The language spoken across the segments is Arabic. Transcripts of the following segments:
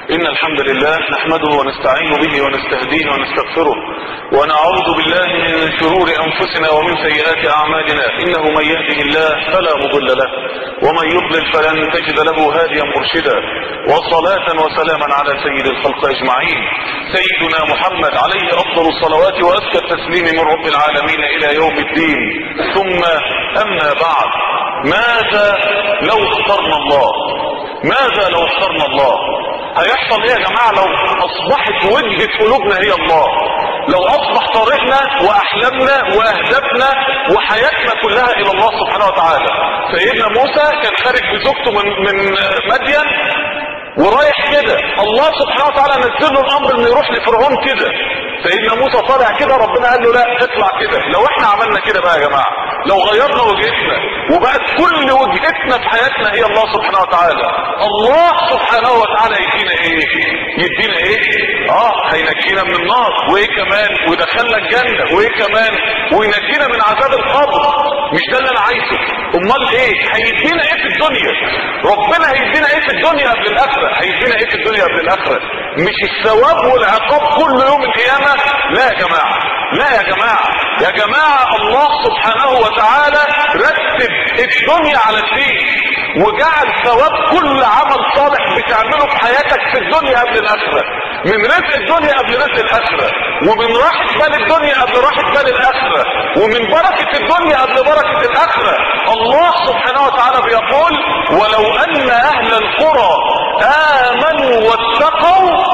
إن الحمد لله نحمده ونستعين به ونستهديه ونستغفره ونعوذ بالله من شرور أنفسنا ومن سيئات أعمالنا. إنه من يهده الله فلا مضل له ومن يضلل فلن تجد له هاديا مرشدا. وصلاة وسلاما على سيد الخلق أجمعين سيدنا محمد عليه أفضل الصلوات وأزكى التسليم من رب العالمين إلى يوم الدين. ثم أما بعد، ماذا لو اخترنا الله؟ ماذا لو اخترنا الله؟ هيحصل ايه يا جماعة لو اصبحت وجهة قلوبنا هي الله؟ لو اصبح طريقنا واحلامنا واهدافنا وحياتنا كلها الى الله سبحانه وتعالى. سيدنا موسى كان خارج بزوجته من مدين ورايح كده، الله سبحانه وتعالى نزل له الامر انه يروح لفرعون كده. سيدنا موسى طالع كده، ربنا قال له لا اطلع كده. لو احنا عملنا كده بقى يا جماعة، لو غيرنا وجهتنا وبقت كل وجهتنا في حياتنا هي الله سبحانه وتعالى، الله سبحانه وتعالى يدينا ايه؟ يدينا ايه؟ هينجينا من النار، وايه كمان؟ ويدخلنا الجنة، وايه كمان؟ وينجينا من عذاب القبر. مش ده اللي انا عايزه؟ امال ايه؟ هيدينا ايه في الدنيا؟ ربنا هيدينا ايه في الدنيا قبل الاخرة؟ هيدينا ايه في الدنيا قبل الاخرة؟ مش الثواب والعقاب كل يوم القيامة؟ لا يا جماعة، لا يا جماعة، يا جماعة الله سبحانه وتعالى رتب الدنيا على الدين وجعل ثواب كل عمل صالح بتعمله في حياتك في الدنيا قبل الاخرة، من رزق الدنيا قبل رزق الاخرة، ومن راحة بال الدنيا قبل راحة بال الاخرة، ومن بركة الدنيا قبل بركة الاخرة. الله سبحانه وتعالى بيقول: ولو ان اهل القرى امنوا واتقوا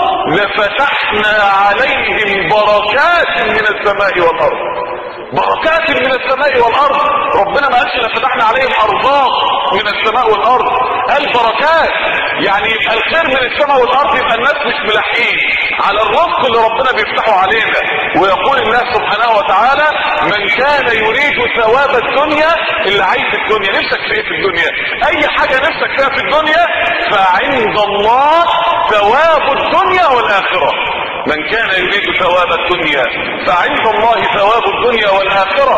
لفتحنا عليهم بركات من السماء والارض. بركات من السماء والارض. ربنا ما قالش لفتحنا عليهم ارزاق من السماء والارض، قال بركات. يعني يبقى الخير من السماء والارض، يبقى الناس مش ملاحقين على الرزق اللي ربنا بيفتحه علينا. ويقول الله سبحانه وتعالى: من كان يريد ثواب الدنيا، اللي عايز الدنيا، نفسك في ايه في الدنيا؟ اي حاجة نفسك فيها في الدنيا، فعند الله ثواب الدنيا والاخرة. من كان يريد ثواب الدنيا فعند الله ثواب الدنيا والآخرة.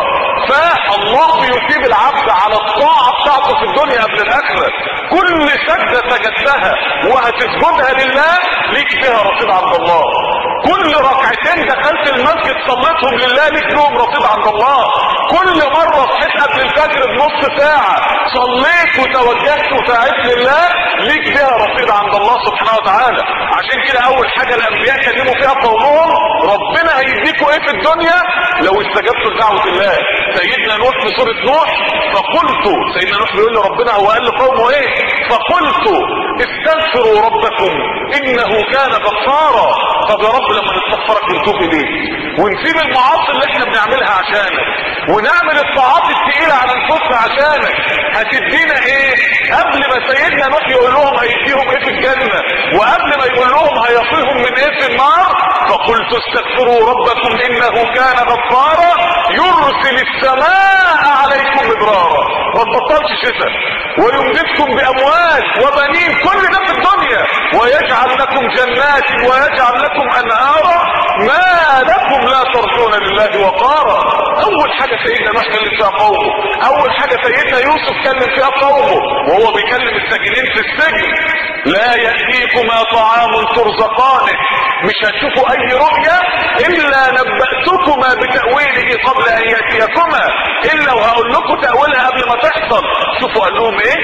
فالله بيثيب العبد على الطاعة بتاعته في الدنيا قبل الآخرة. كل سجدة سجدتها وهتسجدها لله ليك فيها رصيد عند الله. كل ركعتين دخلت المسجد صليتهم لله ليك لهم رصيد عند الله. كل مرة صحيت قبل الفجر بنص ساعة صليت وتوجهت وساعدت لله ليك فيها رصيد عند الله سبحانه وتعالى. عشان كده اول حاجة الانبياء كلموا فيها قومهم: ربنا هيديكوا ايه في الدنيا لو استجبتوا لدعوة الله. سيدنا نوح في سورة نوح: فقلت، سيدنا نوح بيقول لربنا، هو قال لقومه ايه؟ فقلت استغفروا ربكم انه كان غفارا. طب يا رب لما نستغفرك ونتوب اليك ونسيب المعاصي اللي احنا بنعملها عشانك ونعمل الطاعات الثقيله على انفسنا عشانك، هتدينا ايه؟ قبل ما سيدنا نوح يقول لهم هيديهم ايه في الجنه، وقبل ما يقول لهم هيصيهم من ايه في النار: فقلت استغفروا ربكم انه كان غفارا يرسل السماء عليكم مدرارا. ما تبطلش شتاء، ويمددكم باموال وبنين، كل ده في الدنيا، ويجعل لكم جنات ويجعل لكم انهارا ما لكم لا ترجون لله وقارا. اول حاجة سيدنا نوح كلم فيها قومه، اول حاجة سيدنا يوسف كلم فيها قومه وهو بيكلم الساجنين في السجن: لا يأتيكما طعام ترزقانه، مش هتشوفوا اي رؤية الا نبأتكما بتأويله قبل ان يأتيكما، الا وهقول لكم تأويلها قبل ما تحصل. شوفوا قال لهم ايه؟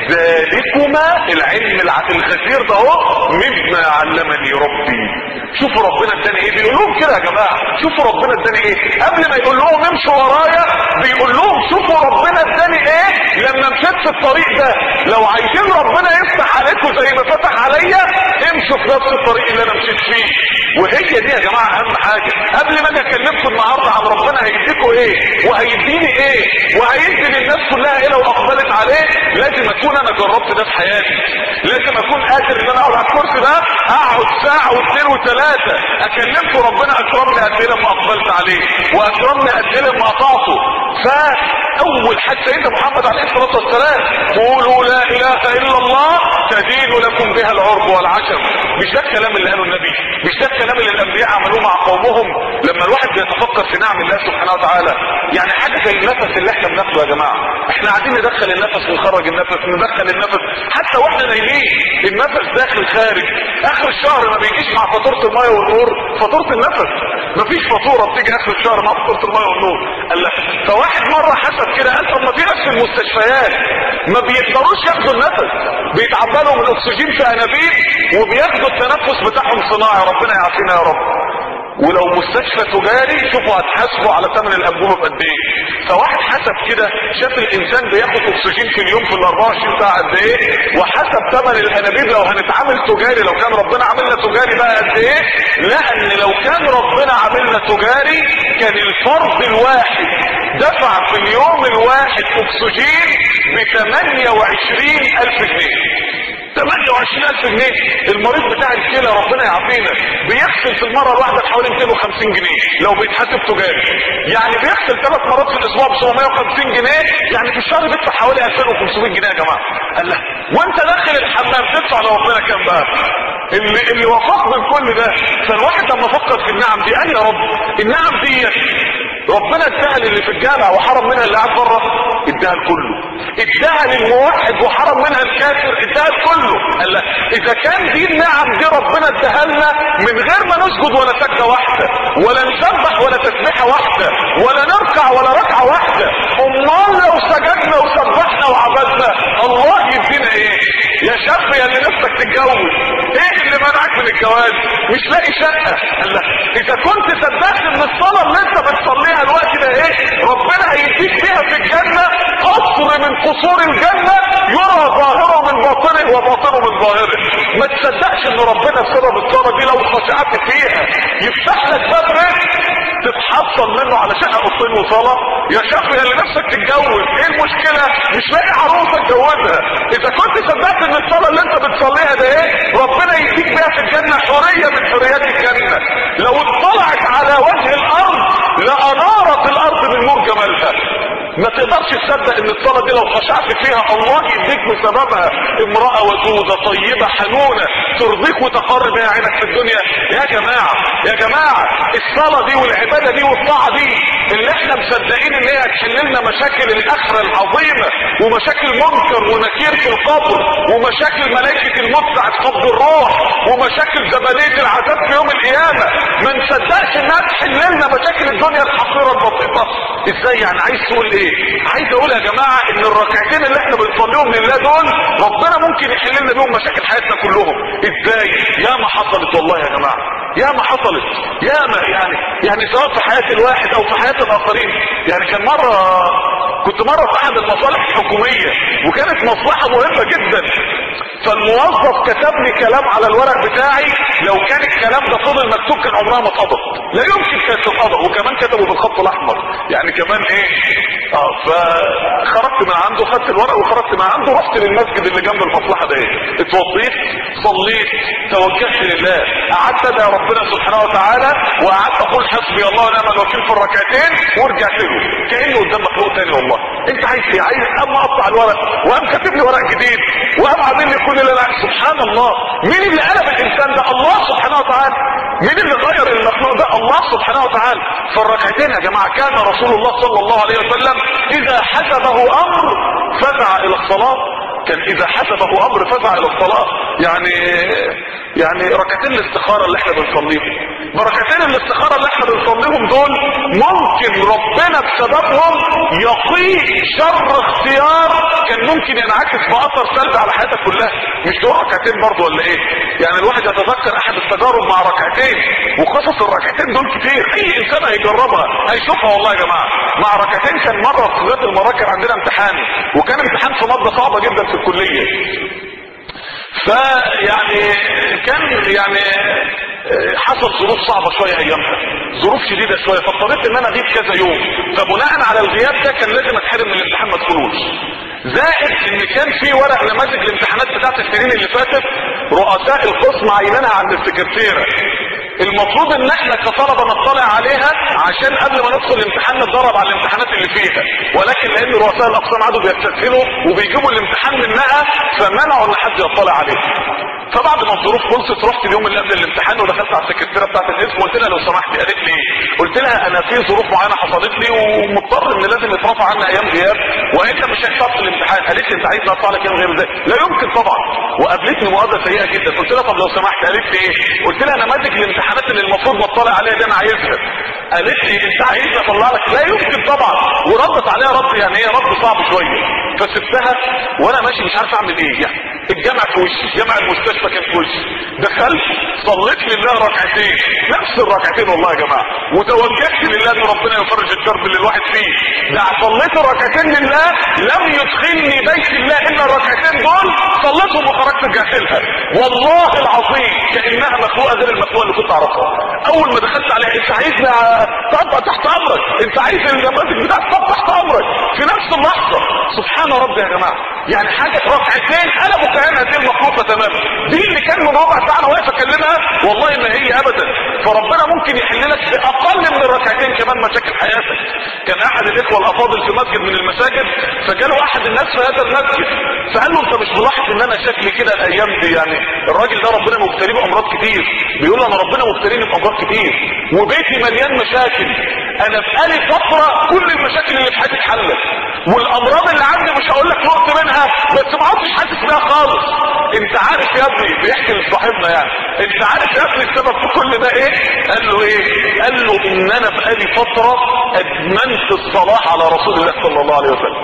ذلكما، العلم الغزير ده اهو، مما علمني ربي. شوفوا ربنا اداني ايه، بيقول لهم كده يا جماعه. شوفوا ربنا اداني ايه قبل ما يقول لهم امشوا ورايا، بيقول لهم شوفوا ربنا اداني ايه لما مشيت في الطريق ده. لو عايزين ربنا يفتح عليكم زي ما فتح عليا، امشوا في نفس الطريق اللي انا مشيت فيه. وهي دي يا جماعه اهم حاجه. قبل ما اجي اكلمكم النهارده عن ربنا هيديكم ايه وهيديني ايه وهيدي للناس كلها ايه لو اقبلت عليه، لازم اكون انا جربت ده في حياتي. لازم اكون قادر ان انا اقعد على الكرسي ده، اقعد ساعه واثنين وثلاثه اكلمكم ربنا اكرمني قد ايه لما اقبلت عليه، واكرمني قد ايه لما اطعته. اول حاجه سيدنا محمد عليه الصلاه والسلام، قولوا لا اله الا الله تدين لكم بها العرب والعجم. مش ده الكلام اللي قاله النبي؟ مش ده الكلام اللي الانبياء عملوه مع قومهم؟ لما الواحد بيتفكر في نعم الله سبحانه وتعالى، يعني حاجه زي النفس اللي احنا بناخده يا جماعه، احنا قاعدين ندخل النفس ونخرج النفس، ندخل النفس حتى واحنا نايمين النفس داخل خارج. اخر الشهر ما بيجيش مع فاتوره الميه والنور فاتوره النفس، مفيش فاتوره بتيجي اخر الشهر مع فاتوره الميه والنور. قال لا، فواحد مره حسب كده قال طب ما في ناس في المستشفيات ما بيقدروش ياخدوا النفس، بيتعبى لهم الاكسجين في انابيب وبياخدوا التنفس بتاعهم صناعي، ربنا يعافينا يا رب. ولو مستشفى تجاري شوفوا هتحاسبوا على ثمن الانبوبه بقد ايه. فواحد حسب كده شاف الانسان بياخد اكسجين في اليوم في ال 24 ساعه قد ايه، وحسب ثمن الانابيب لو هنتعامل تجاري، لو كان ربنا عاملنا تجاري بقى قد ايه. لان لو كان ربنا عاملنا تجاري كان الفرد الواحد دفع في اليوم الواحد اكسجين ب 28,000 جنيه. 28,000 جنيه. المريض بتاع الكلى ربنا يعافينا بيغسل في المره الواحده بحوالي 250 جنيه لو بيتحاسب تجاري، يعني بيغسل 3 مرات في الاسبوع ب 750 جنيه، يعني في الشهر بيدفع حوالي 2500 جنيه يا جماعه. قال لا، وانت داخل الحمام تدفع لربنا كام بقى؟ اللي وفق من كل ده. فالواحد لما فكر في النعم دي قال يا رب النعم دي ربنا اداها للي في الجامع وحرم منها اللي قاعد بره، اداها لكله. اداها للموحد وحرم منها الكافر، اداها لكله. قال لا، اذا كان دي النعم دي ربنا اداها لنا من غير ما نسجد ولا سجده واحده، ولا نسبح ولا تسبيحه واحده، ولا نركع ولا ركعه واحده، امال لو سجدنا وسبحنا وعبدنا الله يدينا ايه؟ يا شاب يا اللي نفسك تتجوز، ايه اللي منعك من الجواز؟ مش لاقي شقه. قال لا، اذا كنت صدقت ان الصلاه اللي انت بتصليها الوقت ده ايه ربنا هيديك فيها في الجنه قصر من قصور الجنه يرى ظاهره من باطنه وباطنه من ظاهره. ما تصدقش ان ربنا بسبب الصلاه دي لو خشعت فيها يفتح لك باب رزق تتحصل منه على شقه قصين وصلاه؟ يا شاب يا اللي نفسك تتجوز، ايه المشكله؟ مش لاقي عروسه تجوزها. اذا كنت صدقت ان الصلاه اللي انت بتصليها ده ايه ربنا يديك بيها في الجنه حريه من حريات الجنه، لو اطلعت على وجه الارض لانارت الارض من نور جمالها. ما تقدرش تصدق ان الصلاه دي لو خشعت فيها الله يديك بسببها امراه ودوده طيبه حنونه ترضيك وتقر بها عينك في الدنيا. يا جماعه يا جماعه، الصلاه دي والعباده دي والطاعه دي اللي احنا مصدقين ان هي هتحل لنا مشاكل الاخره العظيمه، ومشاكل منكر ونكير في القبر، ومشاكل ملائكه الموت ساعه قبض الروح، ومشاكل زبانيه العذاب في يوم القيامه، ما نصدقش انها تحل لنا مشاكل الدنيا الحقيره البسيطه. ازاي يعني؟ عايز تقول ايه؟ عايز اقول يا جماعه ان الركعتين اللي احنا بنصليهم لله دول ربنا ممكن يحل لنا بيهم مشاكل حياتنا كلهم. ازاي؟ يا ما حصلت والله يا جماعه، يا ما حصلت، يا ما يعني سواء في حياه الواحد او في حياه الاخرين. يعني كنت مره في احد المصالح الحكوميه وكانت مصلحه مهمه جدا، فالموظف كتب لي كلام على الورق بتاعي لو كان الكلام ده فضل مكتوب كان عمرها ما اتقضت، لا يمكن كانت تتقضى، وكمان كتبوا بالخط الاحمر، يعني كمان ايه. فخرجت من عنده، خدت الورق وخرجت من عنده، رحت للمسجد اللي جنب المصلحه ده، اتوضيت صليت توجهت لله، قعدت ادعي ربنا سبحانه وتعالى، وقعدت اقول حسبي الله ونعم الوكيل في الركعتين، ورجعت له كانه قدام مخلوق تاني. والله انت عايز ايه؟ عايز اما اقطع الورق وقام كاتب لي ورق جديد وقام عامل لي كل اللي انا. سبحان الله، مين اللي قلب الانسان ده؟ الله سبحانه وتعالى. مين اللي غير المخلوق ده؟ الله سبحانه وتعالى. فالركعتين يا جماعه كان رسول الله صلى الله عليه وسلم اذا حسبه امر فزع الى الصلاه، كان اذا حسبه امر فزع الى الصلاه. يعني ركعتين الاستخاره اللي احنا بنصليهم، بركتين الاستخاره اللي احنا بنصليهم دول ممكن ربنا بسببهم يقيك شر اختيار كان ممكن ينعكس باثر سلبي على حياتك كلها. مش دول ركعتين برضه ولا ايه؟ يعني الواحد يتذكر احد التجارب مع ركعتين، وقصص الركعتين دول كتير، اي انسان هيجربها هيشوفها والله يا جماعه. مع ركعتين كان مره في ذات المراكب عندنا امتحان، وكان امتحان في ماده صعبه جدا في الكليه، كان حصل ظروف صعبه شويه ايامها، ظروف شديده شويه، فاضطريت ان انا اغيب كذا يوم، فبناء على الغياب ده كان لازم اتحرم من الامتحان ما ادخلوش. زائد ان كان في ورق نماذج الامتحانات بتاعت السنين اللي فاتت رؤساء القسم عينانها عند السكرتيره، المفروض ان احنا كطلبه نطلع عليها عشان قبل ما ندخل الامتحان نتدرب على الامتحانات اللي فيها، ولكن لان رؤساء الاقسام عادوا بيستسهلوا وبيجيبوا الامتحان منها فمنعوا ان حد يطلع عليها. فبعد ما الظروف خلصت رحت اليوم اللي قبل الامتحان ودخلت على السكرتيره بتاعت الاسم وقلت لها لو سمحتي. قالت لي ايه؟ قلت لها انا في ظروف معينه حصلت لي ومضطر ان لازم يترفع عنا ايام غياب وانت مش هتحصل في الامتحان. قالت لي انت عايز اطلع لك ايام غياب ازاي؟ لا يمكن طبعا. وقابلتني مقابله سيئه جدا. قلت لها طب لو سمحت. قالت لي ايه؟ قلت لها نماذج الامتحانات اللي المفروض نطلع عليها دي انا عايزها. قالت لي انت عايزني اطلع لك؟ لا يمكن طبعا. وردت عليها رد يعني ايه رد صعب شويه. فسبتها وانا ماشي مش عارف اعمل ايه. يعني الجامع في وشي، جامع المستشفى كان في وشي. دخلت صليت لله ركعتين نفس الركعتين والله يا جماعه، وتوجهت لله ان ربنا يفرج الكرب اللي الواحد فيه. ده صليت الركعتين لله لم يدخلني بيت الله الا الركعتين دول، صليتهم وخرجت رجعت لها والله العظيم كانها مخلوقه غير المخلوقه اللي كنت اعرفها. اول ما دخلت عليها انت عايزني طب تحت امرك، انت عايز النماذج بتاعك طب تحت امرك في نفس اللحظه. سبحان ربي يا جماعه، يعني حاجه ركعتين قلبوا كيان هذه المخلوقه تماما. دي اللي كان من ربع ساعه انا واقف اكلمها والله ما هي ابدا. فربنا ممكن يحل لك باقل من الركعتين كمان مشاكل حياتك. كان احد الاخوه الافاضل في مسجد من المساجد فجاله احد الناس في هذا المسجد فقال له انت مش ملاحظ ان انا شكلي كده الايام دي؟ يعني الراجل ده ربنا مبتليه بامراض كتير. بيقول انا ربنا مبتليني بامراض كتير وبيتي مليان مشاكل. انا بقالي فتره كل المشاكل اللي في حياتي اتحلت والامراض اللي عندي مش هقول لك نقط منها بس ما عدتش حاسس بيها خالص. انت عارف يا ابني، بيحكي لصاحبنا يعني، انت عارف يا ابني السبب في كل ده ايه؟ قال له ايه؟ قال له ان انا بقالي فتره ادمنت الصلاه على رسول الله صلى الله عليه وسلم.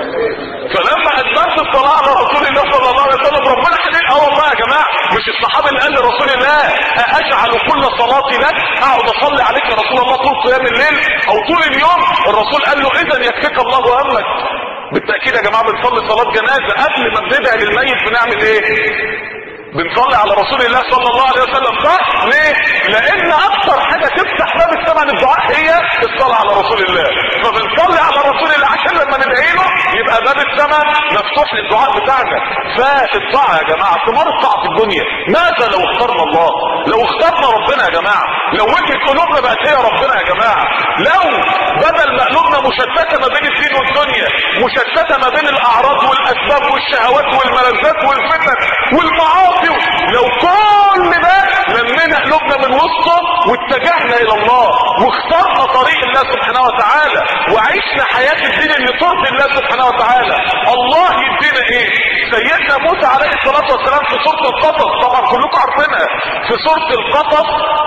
فلما ادمنت الصلاه على رسول الله صلى الله عليه وسلم ربنا حليل. والله يا جماعه مش الصحابي اللي قال لرسول الله اجعل كل صلاتي لك، اقعد اصلي عليك يا رسول الله طول قيام الليل او طول اليوم؟ الرسول قال له اذا يكفيك الله همك. بالتاكيد يا جماعه بنصلي صلاه جنازه قبل ما بندعي للميت بنعمل ايه؟ بنصلي على رسول الله صلى الله عليه وسلم. صح؟ ليه؟ لان اكثر حاجه تفتح باب السماء للدعاء هي الصلاه على رسول الله. فبنصلي على رسول الله عشان لما ندعي له يبقى باب السماء مفتوح للدعاء بتاعنا. فالطاعه يا جماعه ثمار الطاعه في الدنيا. ماذا لو اخترنا الله؟ لو اخترنا ربنا يا جماعه، لو وجهه قلوبنا بقت هي ربنا يا جماعه، لو بدل ما قلوبنا مشتته ما بين الدين والدنيا، مشتته ما بين الاعراض والاسباب والشهوات والملذات والفتن والمعاصي، لو كل ده لمينا قلوبنا من وسطه واتجهنا الى الله واخترنا طريق الله سبحانه وتعالى وعشنا حياة الدين اللي ترضي الله سبحانه وتعالى، الله يدينا ايه؟ سيدنا موسى عليه الصلاة والسلام في سورة القصص، طبعا كلكم عارفينها، في سورة القصص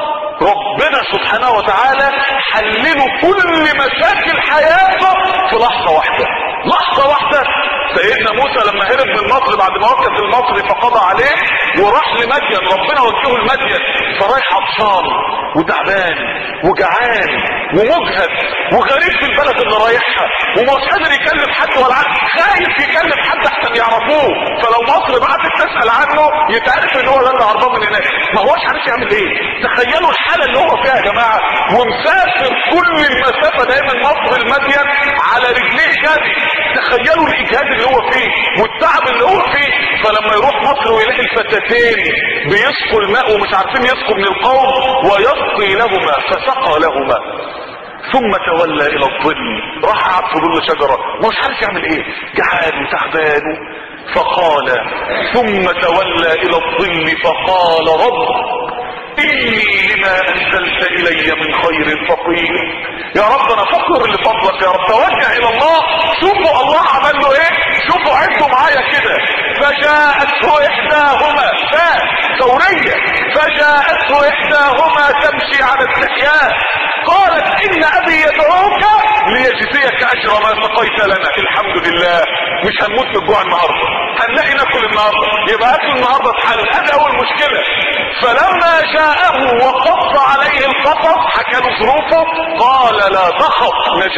ربنا سبحانه وتعالى حللوا كل مشاكل حياته في لحظة واحدة. لحظة واحدة. سيدنا موسى لما هرب من مصر بعد ما وقف المصري فقضى عليه وراح لمدين، ربنا وجهه لمدين، فرايح عطشان وتعبان وجعان ومجهد وغريب في البلد اللي رايحها ومش قادر يكلم حد ولا خايف يكلم حد احسن يعرفوه، فلو مصر بعتت تسأل عنه يتعرف ان هو ده اللي هربان من هناك، ما هوش عارف يعمل ايه. تخيلوا الحالة اللي هو فيها يا جماعة، ومسافر كل المسافة دايما مصر المدين على رجليه جري. تخيلوا الاجهاد اللي هو فيه والتعب اللي هو فيه. فلما يروح مصر ويلاقي الفتاتين بيسقوا الماء ومش عارفين يسقوا من القوم ويسقي لهما فسقى لهما ثم تولى الى الظل، راح قعد في ظل شجره مش عارف يعمل ايه، جعان وتعبان. فقال ثم تولى الى الظل فقال رب إني لما أنزلت إلي من خير فقير. يا رب أنا فقر لفضلك يا رب. توجه إلى الله. شوفوا الله عمل له إيه، شوفوا عدوا معايا كده. فجاءته إحداهما ثورية، فجاءته إحداهما تمشي على استحياء قالت إن أبي يدعوك ليجزيك أجر ما سقيت لنا. الحمد لله مش هنموت من الجوع النهارده، هنلاقي ناكل النهارده، يبقى اكل النهارده اتحل. هذا اول مشكله. فلما جاءه وقص عليه القصص حكى له ظروفه قال لا تخف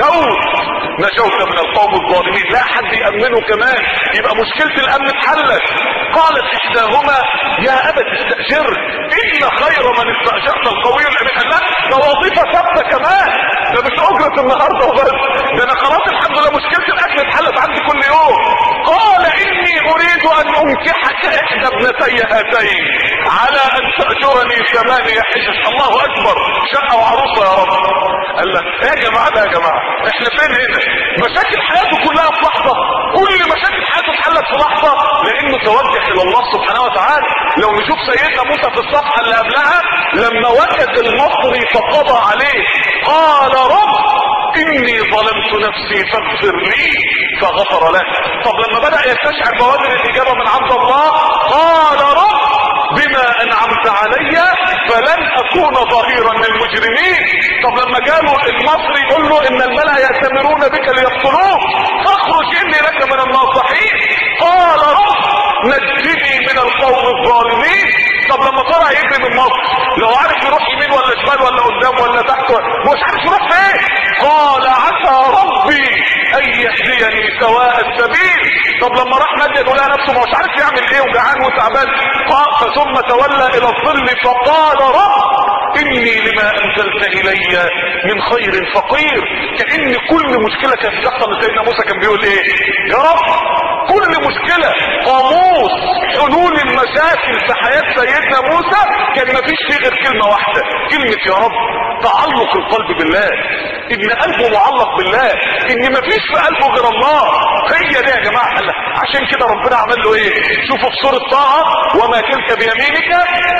نجوت من القوم الظالمين. لا حد يامنه كمان، يبقى مشكله الامن اتحلت. قالت احداهما يا ابت استاجر ان خير من استاجرت القوي الامين. قال لا ده وظيفه ثابته كمان، ده مش اجره النهارده وبس، ده انا خلاص الحمد لله مشكله الاكل اتحلت عندي كل يوم. قال اني اريد ان انكحك احدى ابنتي هاتين على ان تأجرني 8 حجج. الله اكبر، شقة وعروسة يا رب. قال لك يا جماعة ده يا جماعة احنا فين هنا؟ مشاكل حياته كلها في لحظة، كل مشاكل حياته اتحلت في لحظة لانه توجه الى الله سبحانه وتعالى. لو نشوف سيدنا موسى في الصفحة اللي قبلها لما وجد المصري فقضى عليه قال رب اني ظلمت نفسي فاغفر لي فغفر له. طب لما بدأ يستشعر بوادر الاجابة من عبد الله قال رب بما انعمت علي فلن اكون ظهيرا للمجرمين. طب لما جاله المصري يقول له ان الملأ يأتمرون بك ليقتلوك فاخرج اني لك من الناصحين قال رب نجني من القوم الظالمين. طب لما طلع يجري من مصر لو عارف يروح يمين ولا شمال ولا قدام ولا تحت مش عارف يروح فين قال عسى ربي ان يهديني سواء السبيل. طب لما راح مدين ولقى نفسه مش عارف يعمل ايه وجعان وتعبان ثم تولى الى الظل فقال رب اني لما انزلت الي من خير فقير. كأن كل مشكلة كانت بتحصل لسيدنا موسى كان بيقول ايه؟ يا رب. كل مشكلة قاموس حلول المشاكل في حياة سيدنا موسى كان مفيش فيه غير كلمة واحدة، كلمة يا رب. تعلق القلب بالله، ان قلبه معلق بالله، ان مفيش في قلبه غير الله. هي دي يا جماعة حلها. عشان كده ربنا عمل له ايه؟ شوفوا في سورة طه وما تلك بيمينك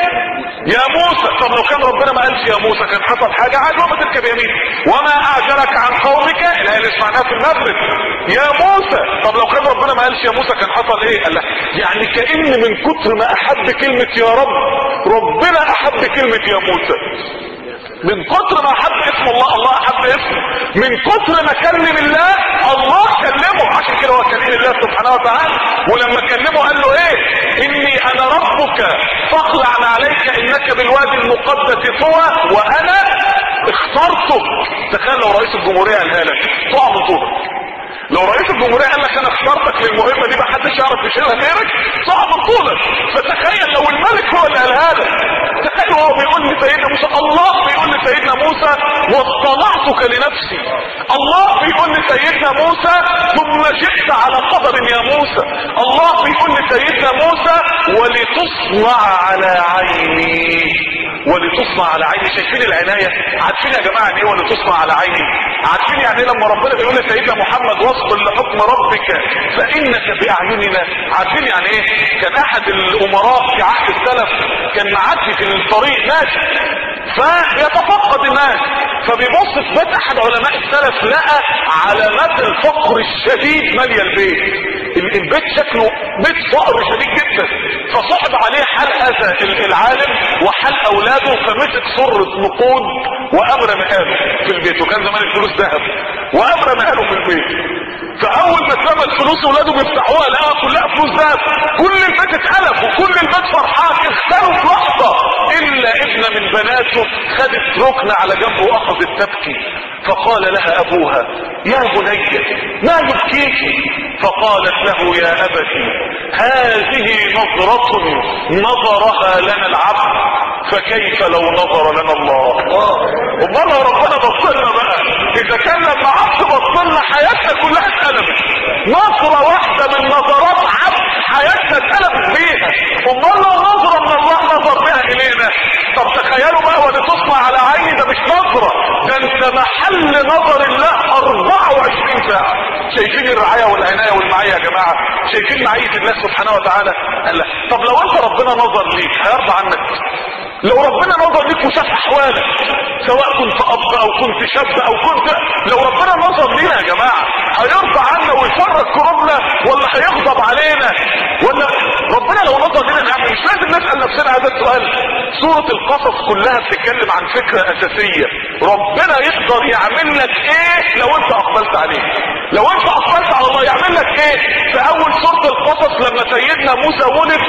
يا موسى. طب لو كان ربنا ما قالش يا موسى كان حصل حاجة عادي. وما تلك بيمينك وما اعجلك عن قومك اللي سمعناها في المغرب يا موسى. طب لو كان ربنا ما قالش يا موسى كان حصل ايه؟ قال يعني كأن من كتر ما احب كلمة يا رب ربنا احب كلمة يا موسى. من كتر ما احب اسم الله الله احب اسمه. من كتر ما كلم الله الله كلمه. عشان كده هو كلم الله سبحانه وتعالى. ولما كلمه قال له ايه؟ اني انا ربك فاخلع عليك انك بالوادي المقدس طوى وانا اخترتك. تخيل لو رئيس الجمهورية قالها لك تقع من طولك. لو رئيس الجمهورية قال لك انا اخترتك للمهمة دي ما حدش يعرف يشيلها غيرك صعب طولك. فتخيل لو الملك هو اللي قالها لك. تخيل هو بيقول لسيدنا موسى الله بيقول لسيدنا موسى واصطنعتك لنفسي. الله بيقول لسيدنا موسى ثم جئت على قدر يا موسى. الله بيقول لسيدنا موسى ولتصنع على عيني. ولتصنع على عيني. شايفين العناية؟ عارفين يا جماعة يعني ايه ولتصنع على عيني؟ عارفين يعني ايه لما ربنا بيقول لسيدنا محمد واصبر لحكم ربك فانك باعيننا؟ عارفين يعني ايه؟ كان احد الامراء في عهد السلف كان معدي في الطريق ماشي فيتفقد الناس فبيبص في بيت احد علماء السلف لقى علامات الفقر الشديد ماليه البيت. البيت شكله بيت فقر شديد جدا. فصعب عليه حال هذا العالم وحال اولاده فمسك صرة نقود وامر مقاله في البيت. وكان زمان الفلوس ذهب وامر مقاله في البيت. فاول ما اتلم الفلوس اولاده بيفتحوها لقاها كلها فلوس ذهب. كل البيت اتقلب وكل البيت فرحان. اختاروا في لحظه الا ابنه من بناته خدت ركن على جنبه واخذت تبكي. فقال لها ابوها يا بني ما يبكيك؟ فقالت له يا ابتي هذه نظرة نظرها لنا العبد فكيف لو نظر لنا الله. امال لو ربنا بصلنا بقى اذا كان لما عبد بصلنا حياتنا كلها اتقلبت. نظرة واحدة من نظرات عبد حياتنا اتقلبت بيها. امال لو نظرة من الله نظر بها الينا؟ طب تخيلوا بقى ولتصنع على عيني ده مش نظرة ده انت محل نظر الله 24 ساعة. شايفين الرعاية والعناية والمعية يا جماعة؟ شايفين معية الله سبحانه وتعالى؟ قال طب لو انت ربنا نظر ليك هيرضى عنك؟ لو ربنا نظر ليك وشاف احوالك سواء كنت اب او كنت شاب او كنت لو ربنا نظر لينا يا جماعة هيرضى عنا ويفرج كربنا ولا هيغضب علينا؟ ولا ربنا لو نظر لينا نعمل؟ مش لازم نسأل نفسنا هذا السؤال. سورة القصص كلها بتتكلم عن فكرة اساسية. ربنا يقدر يعمل لك ايه لو انت اقبلت عليه؟ لو انت اقبلت على الله يعمل لك ايه؟ في اول سورة القصص لما سيدنا موسى ولد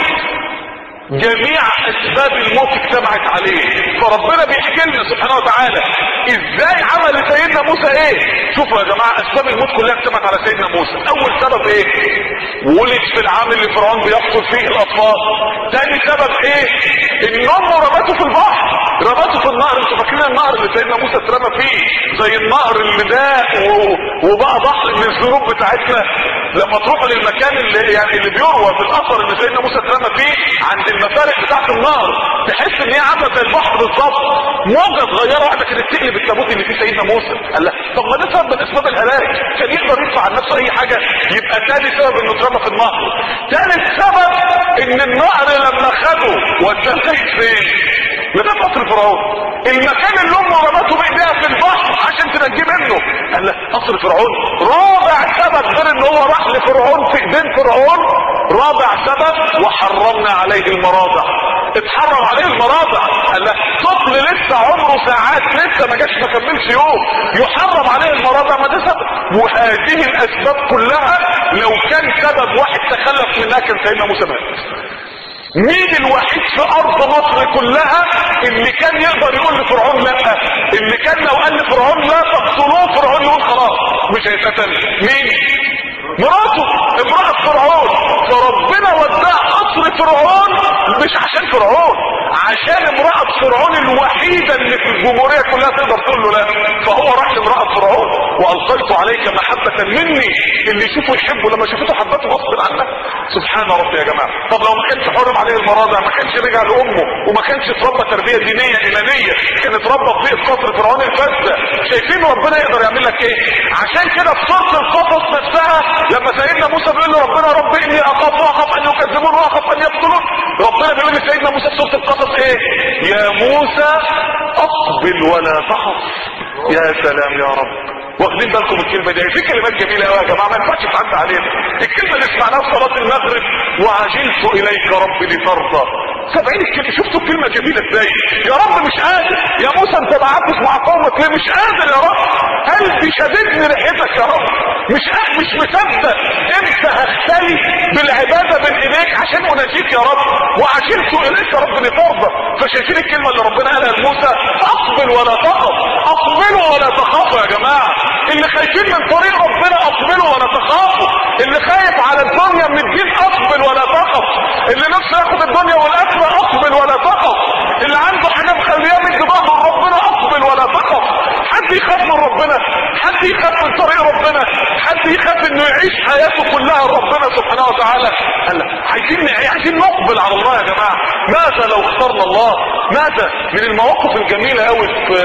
جميع اسباب الموت اجتمعت عليه. فربنا بيحكي لنا سبحانه وتعالى ازاي عمل سيدنا موسى ايه. شوفوا يا جماعة اسباب الموت كلها اجتمعت على سيدنا موسى. اول سبب ايه؟ ولد في العام اللي فرعون بيقتل فيه الاطفال. تاني سبب ايه؟ ان امه رمته في البحر. رمته في النهر. انتوا فاكرين النهر اللي سيدنا موسى اترمى فيه زي النهر اللي ده وبقى بحر من الذنوب بتاعتنا؟ لما تروحوا للمكان اللي بيروى في الاثر اللي سيدنا موسى اترمى فيه عند المفارق بتاعت النهر، تحس ان هي عامله زي البحر بالظبط. موجه صغيره واحده كانت تقلب التابوت اللي فيه سيدنا موسى. قال لا طب ما ده سبب من اسباب الهلاك، كان يقدر يدفع عن نفسه اي حاجه. يبقى تاني سبب انه اترمى في النهر. ثالث سبب ان النهر لما خده وداه فين؟ لغايه قصر فرعون، المكان اللي امه رمته بايديها في البحر عشان تنجيه منه. قال لا قصر فرعون. رابع سبب غير ان هو راح لفرعون في ايدين فرعون، رابع سبب وحرمنا عليه المراضع. اتحرم عليه المراضع. قال لا طفل لسه عمره ساعات، لسه ما جاش ما كملش يوم، يحرم عليه المراضع. ما ده سبب. وهذه الاسباب كلها لو كان سبب واحد تخلف منها كان سيدنا موسى مات. مين الوحيد في ارض مصر كلها اللي كان يقدر يقول لفرعون لا؟ اللي كان لو قال لفرعون لا تقتلوه فرعون يقول خلاص مش هيتقتل. مين؟ مراته، امرأة فرعون. فربنا وداه قصر فرعون مش عشان فرعون، عشان امرأة فرعون الوحيدة اللي في الجمهورية كلها تقدر تقول له لا. فهو راح لامرأة فرعون والقيت عليك محبة مني. اللي يشوفه يحبه، لما شافته حبته غصب عنه. سبحان ربي يا جماعة. طب لو ما كانش حرم عليه المراضع، ما كانش رجع لامه وما كانش اتربى تربية دينية ايمانية، كان اتربى في بيئة قصر فرعون الفاسدة. شايفين ربنا يقدر يعمل لك ايه؟ عشان كده في سورة القصص نفسها لما سيدنا موسى بيقول له ربنا رب اني اخاف ان يكذبون واخاف ان يقتلون، ربنا بيقول لسيدنا موسى في سورة القصص ايه؟ يا موسى اقبل ولا تخف. يا سلام يا رب. واخدين بالكم الكلمه دي؟ في كلمات جميله قوي يا جماعه ما ينفعش تعدي علينا. الكلمه اللي سمعناها في صلاه المغرب وعجلت اليك ربي لترضى. 70 الكلمه. شفتوا الكلمه جميله ازاي؟ يا رب مش قادر. يا موسى انت بعتت مع قومك ليه؟ مش قادر يا رب. قلبي شددني ريحتك يا رب. مش مصدق امتى هختلي بالعباده بين ايديك عشان اناجيك يا رب. وعجلت اليك رب لترضى. فشايفين الكلمه اللي ربنا قالها لموسى؟ اقبل ولا تخف. اقبلوا ولا تخافوا يا جماعه. اللي خايفين من طريق ربنا اقبلوا ولا تخافوا. اللي خايف على الدنيا من الدين اقبل ولا تخف. اللي نفسه ياخد الدنيا والاخره اقبل ولا تخف. اللي عنده حاجه مخليه من دماغه ربنا اقبل ولا تخف. حد يخاف من ربنا؟ حد يخاف من طريق ربنا؟ حد يخاف انه يعيش حياته كلها ربنا سبحانه وتعالى؟ عايزين نقبل على الله يا جماعه. ماذا لو اخترنا الله؟ ماذا من المواقف الجميله قوي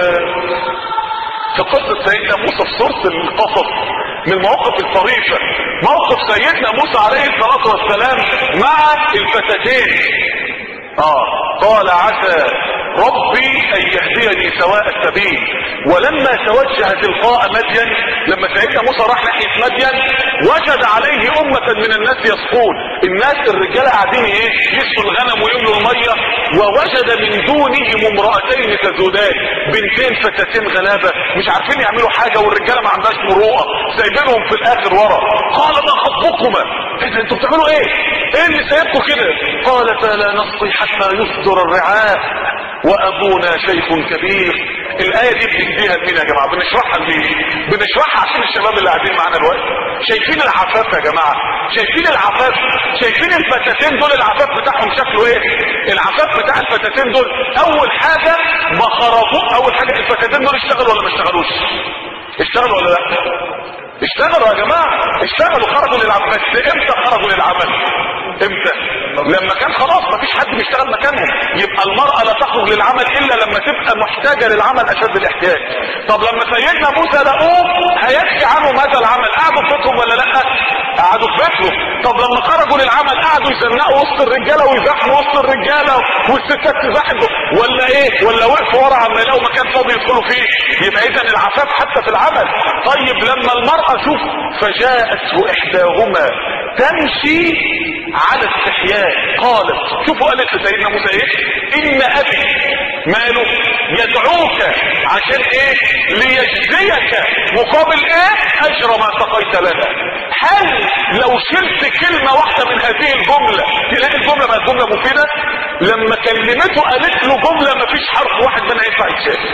في قصة سيدنا موسى في سورة القصص، من المواقف الطريفة موقف سيدنا موسى عليه الصلاة والسلام مع الفتاتين. قال عسى ربي ان يهديني سواء السبيل. ولما توجه تلقاء مدين، لما سيدنا موسى راح ناحية مدين وجد عليه امة من الناس يسقون. الناس الرجال قاعدين يسقوا الغنم ويملوا المية، ووجد من دونهم امرأتين تذودان، بنتين فتاتين غلابة مش عارفين يعملوا حاجة، والرجالة ما عندهاش مروءة سايبينهم في الاخر ورا. قال ما خطبكما؟ انتوا بتعملوا ايه اللي سايبكم كده؟ قالتا لا نسقي حتى يصدر الرعاء وابونا شيخ كبير. الايه دي بنديها لمين يا جماعه؟ بنشرحها لمين؟ بنشرحها عشان الشباب اللي قاعدين معانا دلوقتي. شايفين العفاف يا جماعه؟ شايفين العفاف؟ شايفين الفتاتين دول العفاف بتاعهم شكله ايه؟ العفاف بتاع الفتاتين دول اول حاجه ما خرجوا. اول حاجه الفتاتين دول اشتغلوا ولا ما اشتغلوش؟ اشتغلوا ولا لا؟ اشتغلوا يا جماعه. اشتغلوا، خرجوا للعمل. بس امتى خرجوا للعمل؟ امتى؟ لما كان خلاص مفيش حد بيشتغل مكانهم. يبقى المرأة لا تخرج للعمل الا لما تبقى محتاجة للعمل اشد الاحتياج. طب لما سيدنا موسى لقوه هيحكي عنه ماذا العمل؟ قعدوا في بيتهم ولا لا؟ قعدوا في بيتهم. طب لما خرجوا للعمل قعدوا يزنقوا وسط الرجالة ويزحموا وسط الرجالة والستات تزحم ولا ايه؟ ولا وقفوا ورا عما يلاقوا مكان فاضي يدخلوا فيه؟ يبقى اذا العفاف حتى في العمل. طيب لما المرأة شوف فجاءته احداهما تمشي على استحياء قالت، شوفوا قالت لسيدنا موسى ايه؟ ان ابي ماله يدعوك عشان ايه؟ ليجزيك مقابل ايه؟ اجر ما سقيت لنا. هل لو شلت كلمة واحدة من هذه الجملة تلاقي الجملة بقت جملة مفيدة؟ لما كلمته قالت له جملة مفيش حرف واحد منها ينفع يتشال.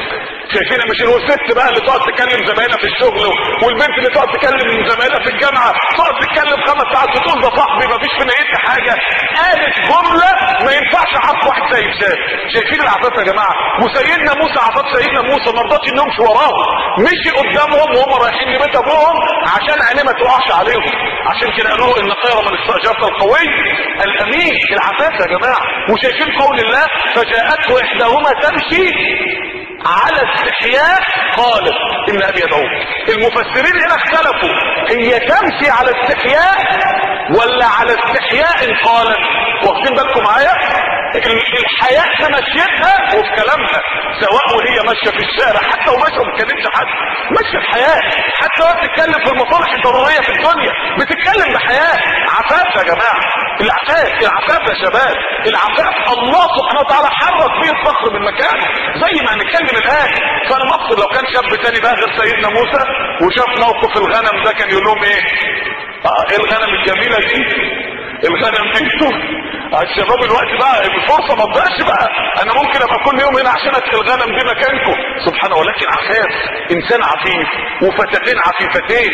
شايفين مش الست بقى اللي تقعد تكلم زمايلها في الشغل، والبنت اللي تقعد تكلم زمايلها في الجامعه، تقعد تتكلم 5 ساعات وتقول ده صاحبي مفيش في نيتها حاجه، قالت جمله ما ينفعش عطف واحد زي بشار. شايفين العفاف يا جماعه؟ وسيدنا موسى عفاف سيدنا موسى ما رضاش انهم يمشوا وراهم، مشي قدامهم وهم رايحين لبيت ابوهم عشان عينيه ما تقعش عليهم. عشان كده قالوا ان خير من استاجرت القوي الامين. العفاف يا جماعه. وشايفين قول الله فجاءته احداهما تمشي على استحياء قالت ان ابي يدعوك. المفسرين هنا اختلفوا، هي تمشي على استحياء ولا على استحياء قالت؟ واخدين بالكم معايا؟ الحياء في مشيتها وفي كلامها، سواء وهي ماشيه في الشارع حتى وماشيه ما بتكلمش حد، ماشيه بحياء، حتى وهي بتتكلم في المصالح الضروريه في الدنيا بتتكلم بحياء. عفاف يا جماعه. العفاف يا شباب، العفاف الله سبحانه وتعالى حرك فيه الصخر من مكانه زي ما هنتكلم الان. فانا مقصد لو كان شاب تاني بقى غير سيدنا موسى وشاف موقف الغنم ده كان يقول لهم ايه؟ ايه الغنم الجميله دي؟ الغنم دي الشباب الوقت بقى الفرصه ما تضيعش بقى، انا ممكن ابقى كل يوم هنا عشان الغنم دي مكانكم سبحانه. ولكن عفاف، انسان عفيف وفتاتين عفيفتين.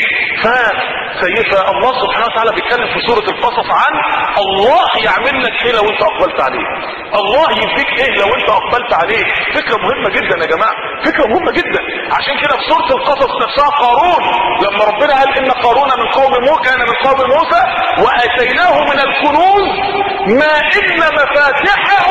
فسيدنا الله سبحانه وتعالى بيتكلم في سوره القصص عن الله يعمل لك ايه لو انت اقبلت عليه، الله يديك ايه لو انت اقبلت عليه. فكره مهمه جدا يا جماعه، فكره مهمه جدا. عشان كده في سوره القصص نفسها قارون لما ربنا قال ان قارون من قوم موسى كان من قوم موسى واتيناه من الكنوز ما ان مفاتحه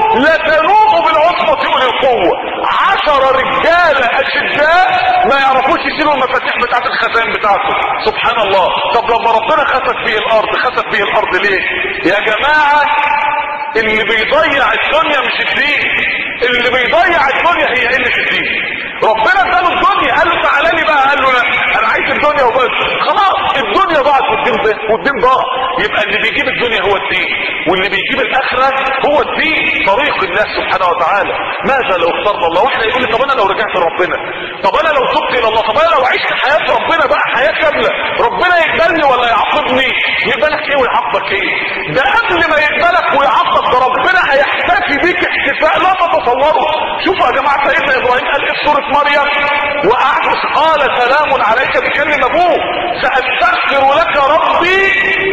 لتنوء بالعصبة اولي القوة. 10 رجال اشداء ما يعرفوش يشيلوا المفاتيح بتاعت الخزائن بتاعته. سبحان الله. طب لما ربنا خسف به الارض، خسف به الارض ليه يا جماعة؟ اللي بيضيع الدنيا مش الدين، اللي بيضيع الدنيا هي قلة الدين. ربنا اداله الدنيا قال له تعالى لي بقى، قال له لا انا عايز الدنيا وبس. خلاص الدنيا ضاعت والدين ضاع. يبقى اللي بيجيب الدنيا هو الدين، واللي بيجيب الاخره هو الدين، طريق الله سبحانه وتعالى. ماذا لو اخترنا الله؟ واحنا يقول لي طب انا لو رجعت لربنا، طب انا لو تبت الى الله، طب انا لو عشت حياه ربنا بقى حياه كامله، ربنا يقبلني ولا يعاقبني؟ يقبلك ايه ويعاقبك ايه؟ ده قبل ما يقبلك ويعاقبك ده ربنا هيحتفي بيك احتفاء لا تتصوره. شوفوا يا جماعه سيدنا ابراهيم قال ايه في سوره مريم؟ وقعد قال سلام عليك، بيكلم ابوه ساستغفر لك ربي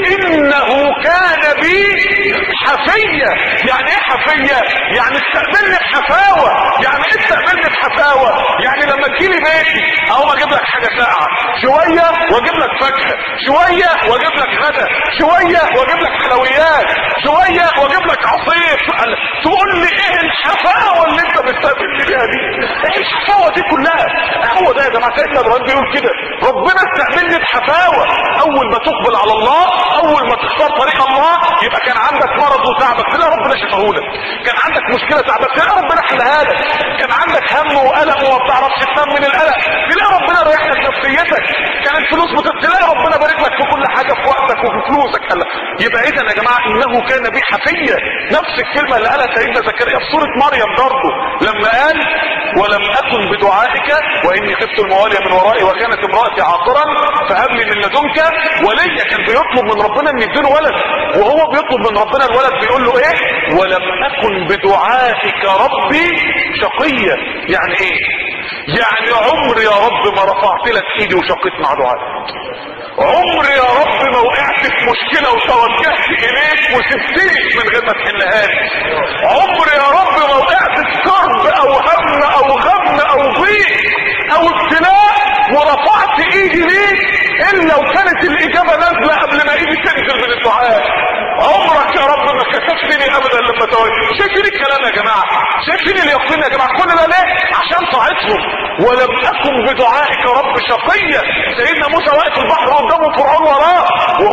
انه كان بي حفية. يعني ايه حفية؟ يعني استقبلني بحفاوة. يعني ايه استقبلني بحفاوة؟ يعني لما تجيلي بيتي اقوم اجيب لك حاجة ساقعة شوية واجيب لك فاكهة شوية واجيب لك غدا شوية واجيب لك حلويات شوية واجيب لك عصير. تقول لي ايه الحفاوة اللي انت بتستقبلني بيها دي؟ ايه الحفاوة دي كلها؟ هو ده يا جماعة سيدنا ابراهيم بيقول كده، ربنا استقبلني بحفاوة. اول ما تقبل على الله، اول ما تختار طريق الله، يبقى كان عندك مرض وتعبك تلاقي ربنا شفاهولك، كان عندك مشكله تعبك تلاقي ربنا حلها لك، كان عندك هم وقلق وما بتعرفش تنام من القلق تلاقي ربنا ريح لك نفسيتك، كان الفلوس تلاقي ربنا بارك لك في كل حاجه في وقتك وفي فلوسك. يبقى اذا يا جماعه انه كان بي حفيه. نفس الكلمه اللي قالها سيدنا زكريا في سوره مريم برضه لما قال ولم اكن بدعائك واني خفت الموالي من ورائي وكانت امراتي عاقرا فهب لي من لدنك وليا. كان بيطلب من ربنا ان يديله ولد، وهو بيطلب من ربنا الولد بيقول له ايه؟ ولم اكن بدعائك ربي شقيا. يعني ايه؟ يعني عمري يا رب ما رفعت لك ايدي وشقيت مع دعائك، عمري يا رب ما وقعت في مشكله وتوجهت اليك وسبتني من غير ما تحلها لي، عمري يا رب ما وقعت في كرب او هم او غم او ضيق او ابتلاء ورفعت ايدي ليك الا وكانت الاجابه نازله قبل ما ايدي تنزل من الدعاء. عمرك يا رب ما كسفتني ابدا لما توجهت. شايفين الكلام يا جماعه؟ شايفين اليقين يا جماعه؟ كل ده ليه؟ عشان طاعتهم. ولم اكن بدعائك رب شقيا. سيدنا موسى واقف البحر قدامه فرعون وراه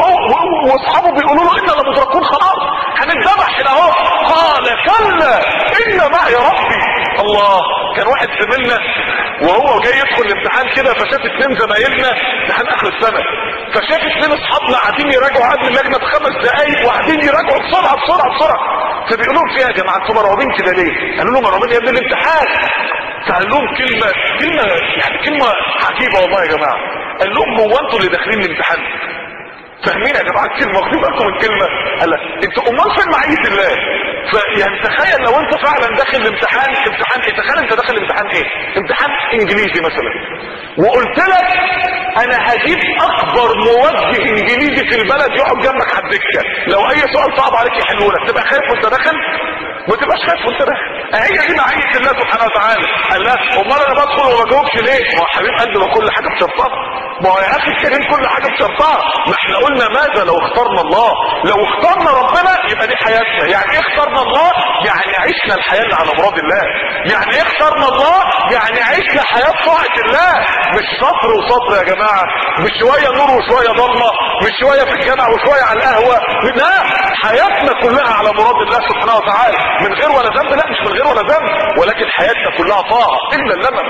واصحابه بيقولوا له انا لمدركون خلاص هنتذبح هنا اهو. قال كلا ان معي ربي. الله. كان واحد زميلنا وهو جاي يدخل الامتحان كده فشاف 2 زمايلنا امتحان اخر السنه، فشاف 2 اصحابنا قاعدين يراجعوا قبل اللجنه ب5 دقايق وقاعدين يراجعوا بسرعه بسرعه بسرعه. فبيقول لهم فيها يا جماعه انتوا مرعوبين كده ليه؟ قالوا له مرعوبين يا ابن الامتحان. فقال لهم كلمه عجيبه والله يا جماعه. قال لهم هو انتوا اللي داخلين الامتحان؟ فاهمين يا جماعه الكلمه؟ واخدين بالكم من الكلمه؟ قال انتوا امال فين معيه الله؟ فيعني تخيل لو انت فعلا داخل الامتحان، امتحان ايه؟ تخيل انت داخل الامتحان ايه؟ امتحان انجليزي مثلا، وقلت لك انا هجيب اكبر موجه انجليزي في البلد يقعد جنبك على الدكه، لو اي سؤال صعب عليك يحلوا لك، تبقى خايف وانت داخل؟ ما تبقاش خايف وانت داخل. هي دي معيه الله سبحانه وتعالى. قال لا امال انا بدخل وما بجاوبش ليه؟ ما هو حبيب قلبي ما كل حاجه بشرطها، ما هو يا اخي الكريم كل حاجه بشرطها. ما احنا قلنا ماذا لو اخترنا الله؟ لو اخترنا ربنا يبقى دي حياتنا. يعني ايه اخترنا الله؟ يعني عشنا الحياه اللي على مراد الله. يعني ايه اخترنا الله؟ يعني عشنا حياه طاعه الله، مش سطر وسطر يا جماعه، مش شويه نور وشويه ضلمه، مش شويه في الجامع وشويه على القهوه، لا، حياتنا كلها على مراد الله سبحانه وتعالى، من غير ولا ذنب. لا مش من غير ولا ذنب، ولكن حياتنا كلها طاعه الا اللمم.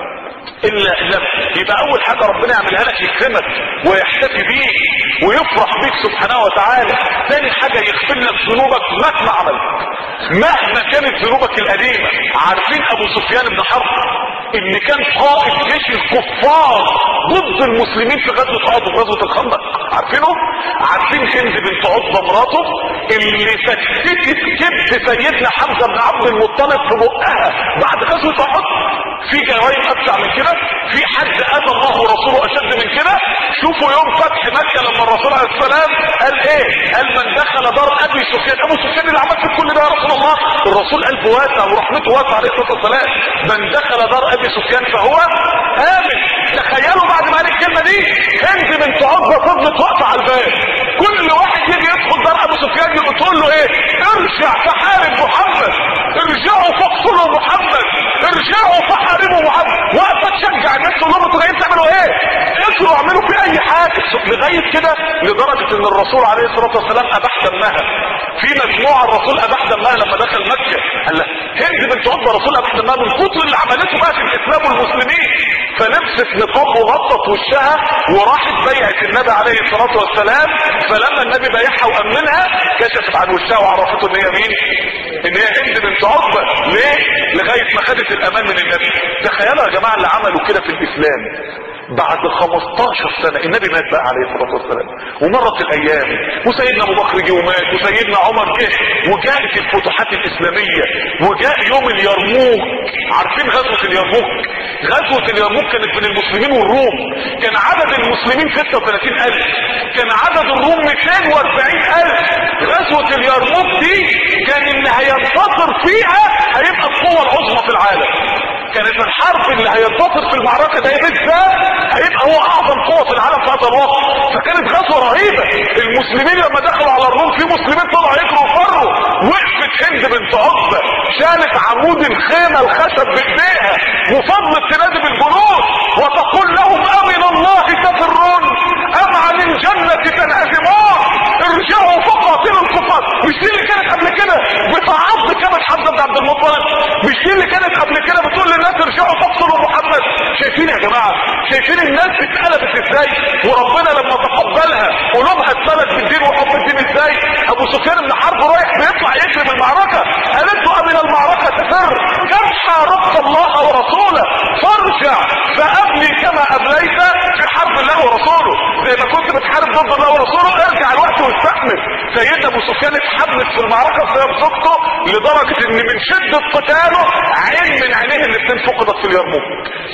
الا اللمم. يبقى اول حاجه ربنا يعملها لك يكرمك ويحتفي بيك ويفرح بيك سبحانه وتعالى. ثاني حاجه يغفر لك ذنوبك مهما عملت، مهما كانت ذنوبك القديمه. عارفين ابو سفيان بن حرب اللي كان قائد جيش الكفار ضد المسلمين في غزوه احد وغزوه الخندق؟ عارفينه؟ عارفين هند بنت عتبه مراته اللي فتتت كبد سيدنا حمزه بن عبد المطلب في بقها بعد غزوه احد؟ في جرائم ابشع من كده؟ في حد اذى الله ورسوله اشد من كده؟ شوفوا يوم فتح مكه لما الرسول عليه السلام قال ايه؟ قال من دخل دار ابي سفيان. ابو سفيان اللي عمل في كل ده يا رسول الله؟ الرسول قلبه واسع ورحمته واسعه عليه الصلاه والسلام. من دخل دار ابي سفيان فهو امن. تخيلوا بعد ما قال الكلمه دي هند بنت عتبه فضلت واقفه على الباب، كل واحد يجي يدخل دار ابو سفيان تقول له ايه؟ ارجع فحارب محمد، ارجعوا فاقتلوا محمد، ارجعوا فحاربوا محمد. واقفه تشجع الناس تقول لهم انتوا جايين تعملوا ايه؟ اجروا اعملوا في اي حاجه. لغايه كده لدرجه ان الرسول عليه الصلاه والسلام اباح دمها. في مجموعه الرسول اباح دمها لما دخل مكه. قال لها هند بنت عتبه الرسول اباح دمها من كتر اللي عملته بقى في الاسلام والمسلمين، فلبست نقاب وغطت وشها وراحت بيعت النبي عليه الصلاه والسلام. فلما النبي بايعها وامنها كشفت عن وشها وعرفته ان هي مين؟ ان هي هند بنت عتبه. ليه؟ لغايه ما خدت الامان من النبي. تخيلوا يا جماعه اللي عملوا كده في الاسلام بعد 15 سنة. النبي مات بقى عليه الصلاة والسلام ومرت الايام وسيدنا ابو بكر جه ومات وسيدنا عمر جه وجاءت الفتوحات الاسلامية وجاء يوم اليرموك. عارفين غزوة اليرموك؟ غزوة اليرموك كانت بين المسلمين والروم. كان عدد المسلمين 36,000، كان عدد الروم 240,000. غزوة اليرموك دي كان اللي هينتصر فيها هيبقى القوة العظمى في العالم. كانت الحرب اللي هينتصر في المعركة ده بالذات هيبقى هو اعظم قوة في العالم في هذا الوقت. فكانت غزوة رهيبة. المسلمين لما دخلوا على الروم في مسلمين طلعوا يجروا وفروا. وقفت هند بنت عتبة شالت عمود الخيمة الخشب بايديها وفضلت تنادي بالجنود وتقول لهم امن الله تفرون ام عن الجنة تنهزمون ارجعوا فقاتلوا الكفار. مش دي اللي كانت قبل كده بتعض كبد حمزة بن عبد المطلب؟ مش دي اللي كانت قبل كده بتقول للناس ارجعوا فاقتلوا محمد؟ شايفين يا جماعه؟ شايفين الناس اتقلبت ازاي؟ وربنا لما تقبلها قلوبها اتملت بالدين وحب الدين ازاي؟ ابو سفيان بن حرب رايح بيطلع يجري من المعركه، قالت له امن المعركه تفر كم حاربت الله ورسوله فارجع فابني كما ابليت في حرب الله ورسوله. زي ما كنت بتحارب ضد الله ورسوله ارجع الوقت واستحمل. سيدنا ابو سفيان اتحمس في المعركه بسبب زوجته لدرجه ان من شده قتاله عين من عينيه الاثنين فقدت في اليرموك.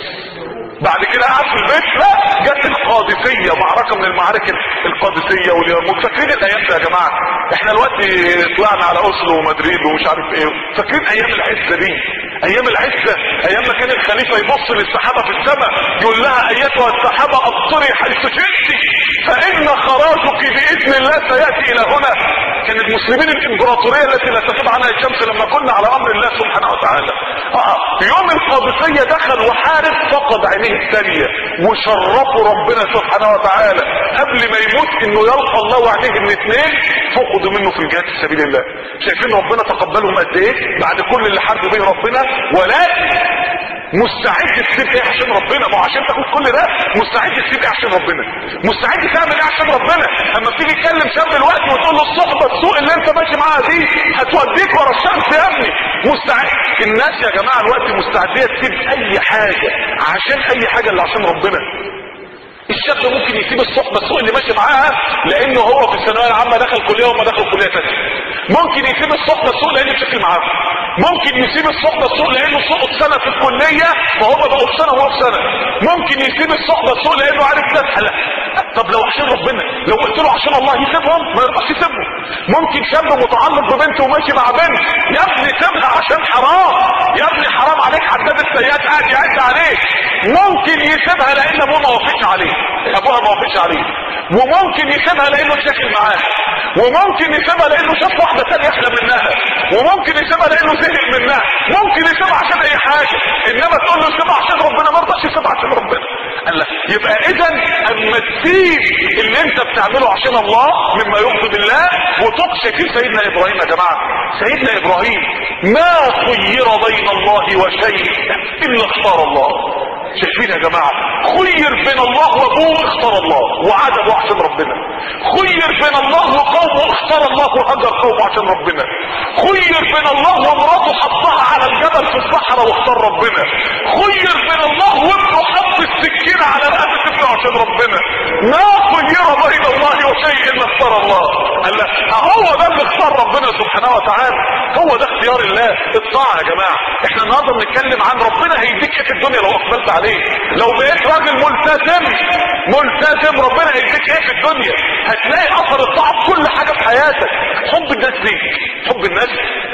بعد كده قعد في البيت. لا، جت القادسيه، معركه من المعارك القادسيه واليرموك. فاكرين الايام دي يا جماعه؟ احنا دلوقتي طلعنا على اوسلو ومدريد ومش عارف ايه. فاكرين ايام العزه دي؟ ايام العزه، ايام ما كان الخليفه يبص للسحابه في السماء يقول لها ايتها السحابه ابصري حيث شئت فان خراجك باذن الله سياتي الى هنا. كان المسلمين الامبراطوريه التي لا تغيب عنها الشمس لما كنا على امر الله سبحانه وتعالى. يوم القادسيه دخل وحارب فقد عينيه الثانيه وشرفوا ربنا سبحانه وتعالى قبل ما يموت انه يلقى الله وعينيه الاثنين فقدوا منه في الجهاد في سبيل الله. شايفين ربنا تقبلهم قد ايه بعد كل اللي حاربوا به ربنا؟ ولكن مستعد تسيب ايه عشان ربنا؟ ما هو عشان تاخد كل ده مستعد تسيب ايه عشان ربنا؟ مستعد تعمل ايه عشان ربنا؟ اما بتيجي تكلم شاب دلوقتي وتقول له الصحبه السوء اللي انت ماشي معاها دي هتوديك ورا الشمس يا ابني. مستعد. الناس يا جماعه الوقت مستعديه تسيب اي حاجه عشان اي حاجه اللي عشان ربنا. الشاب ممكن يسيب الصحبه السوء اللي ماشي معاها لانه هو في الثانويه العامه دخل كليه وما دخل كليه ثانيه. ممكن يسيب الصحبه السوء لانه بشكل معاها. ممكن يسيب الصحبة السوء لانه سقط سنة في الكلية فهم بقوا في سنة وهو في سنة. ممكن يسيب الصحبة السوء لانه عارف تسهل. طب لو عشان ربنا، لو قلت له عشان الله يسيبهم ما يرضاش يسيبهم. ممكن شاب متعلق ببنت وماشي مع بنت، يا ابني سيبها عشان حرام، يا ابني حرام عليك، عداد السيئات قاعد يعد عليك. ممكن يسيبها لان ابوها ما وافقش عليه، ابوها ما وافقش عليه. وممكن يسيبها لانه اتشكل معاها، وممكن يسيبها لانه شاف واحده ثانيه احلى منها، وممكن يسيبها لانه زهق منها، ممكن يسيبها عشان اي حاجه. انما تقول له سيبها عشان ربنا ما رضاش يسيبها عشان ربنا. قال لك يبقى اذا اما تسيب اللي انت بتعمله عشان الله مما يغضب الله وتقصد فيه سيدنا ابراهيم. يا جماعه سيدنا ابراهيم ما خير بين الله وشيء الا اختار الله. شايفين يا جماعه؟ خير بين الله وابوه اختار الله وعاد ابوه عشان ربنا. خير بين الله وقومه اختار الله وهجر قومه عشان ربنا. خير بين الله ومراته حطها على الجبل في الصحراء واختار ربنا. خير بين الله وابنه حط السكينه على رقبه ابنه عشان ربنا. ما خير بين الله وشيء الا اختار الله. قال لك هو ده اللي اختار ربنا سبحانه وتعالى، هو ده اختيار الله. الطاعه يا جماعه، احنا النهارده بنتكلم عن ربنا هيديك ايه في الدنيا لو اقبلت عليه. لو بقيت راجل ملتزم ربنا هيديك ايه في الدنيا؟ هتلاقي اثر الطاعه في كل حاجه في حياتك. حب الناس ليك، حب الناس.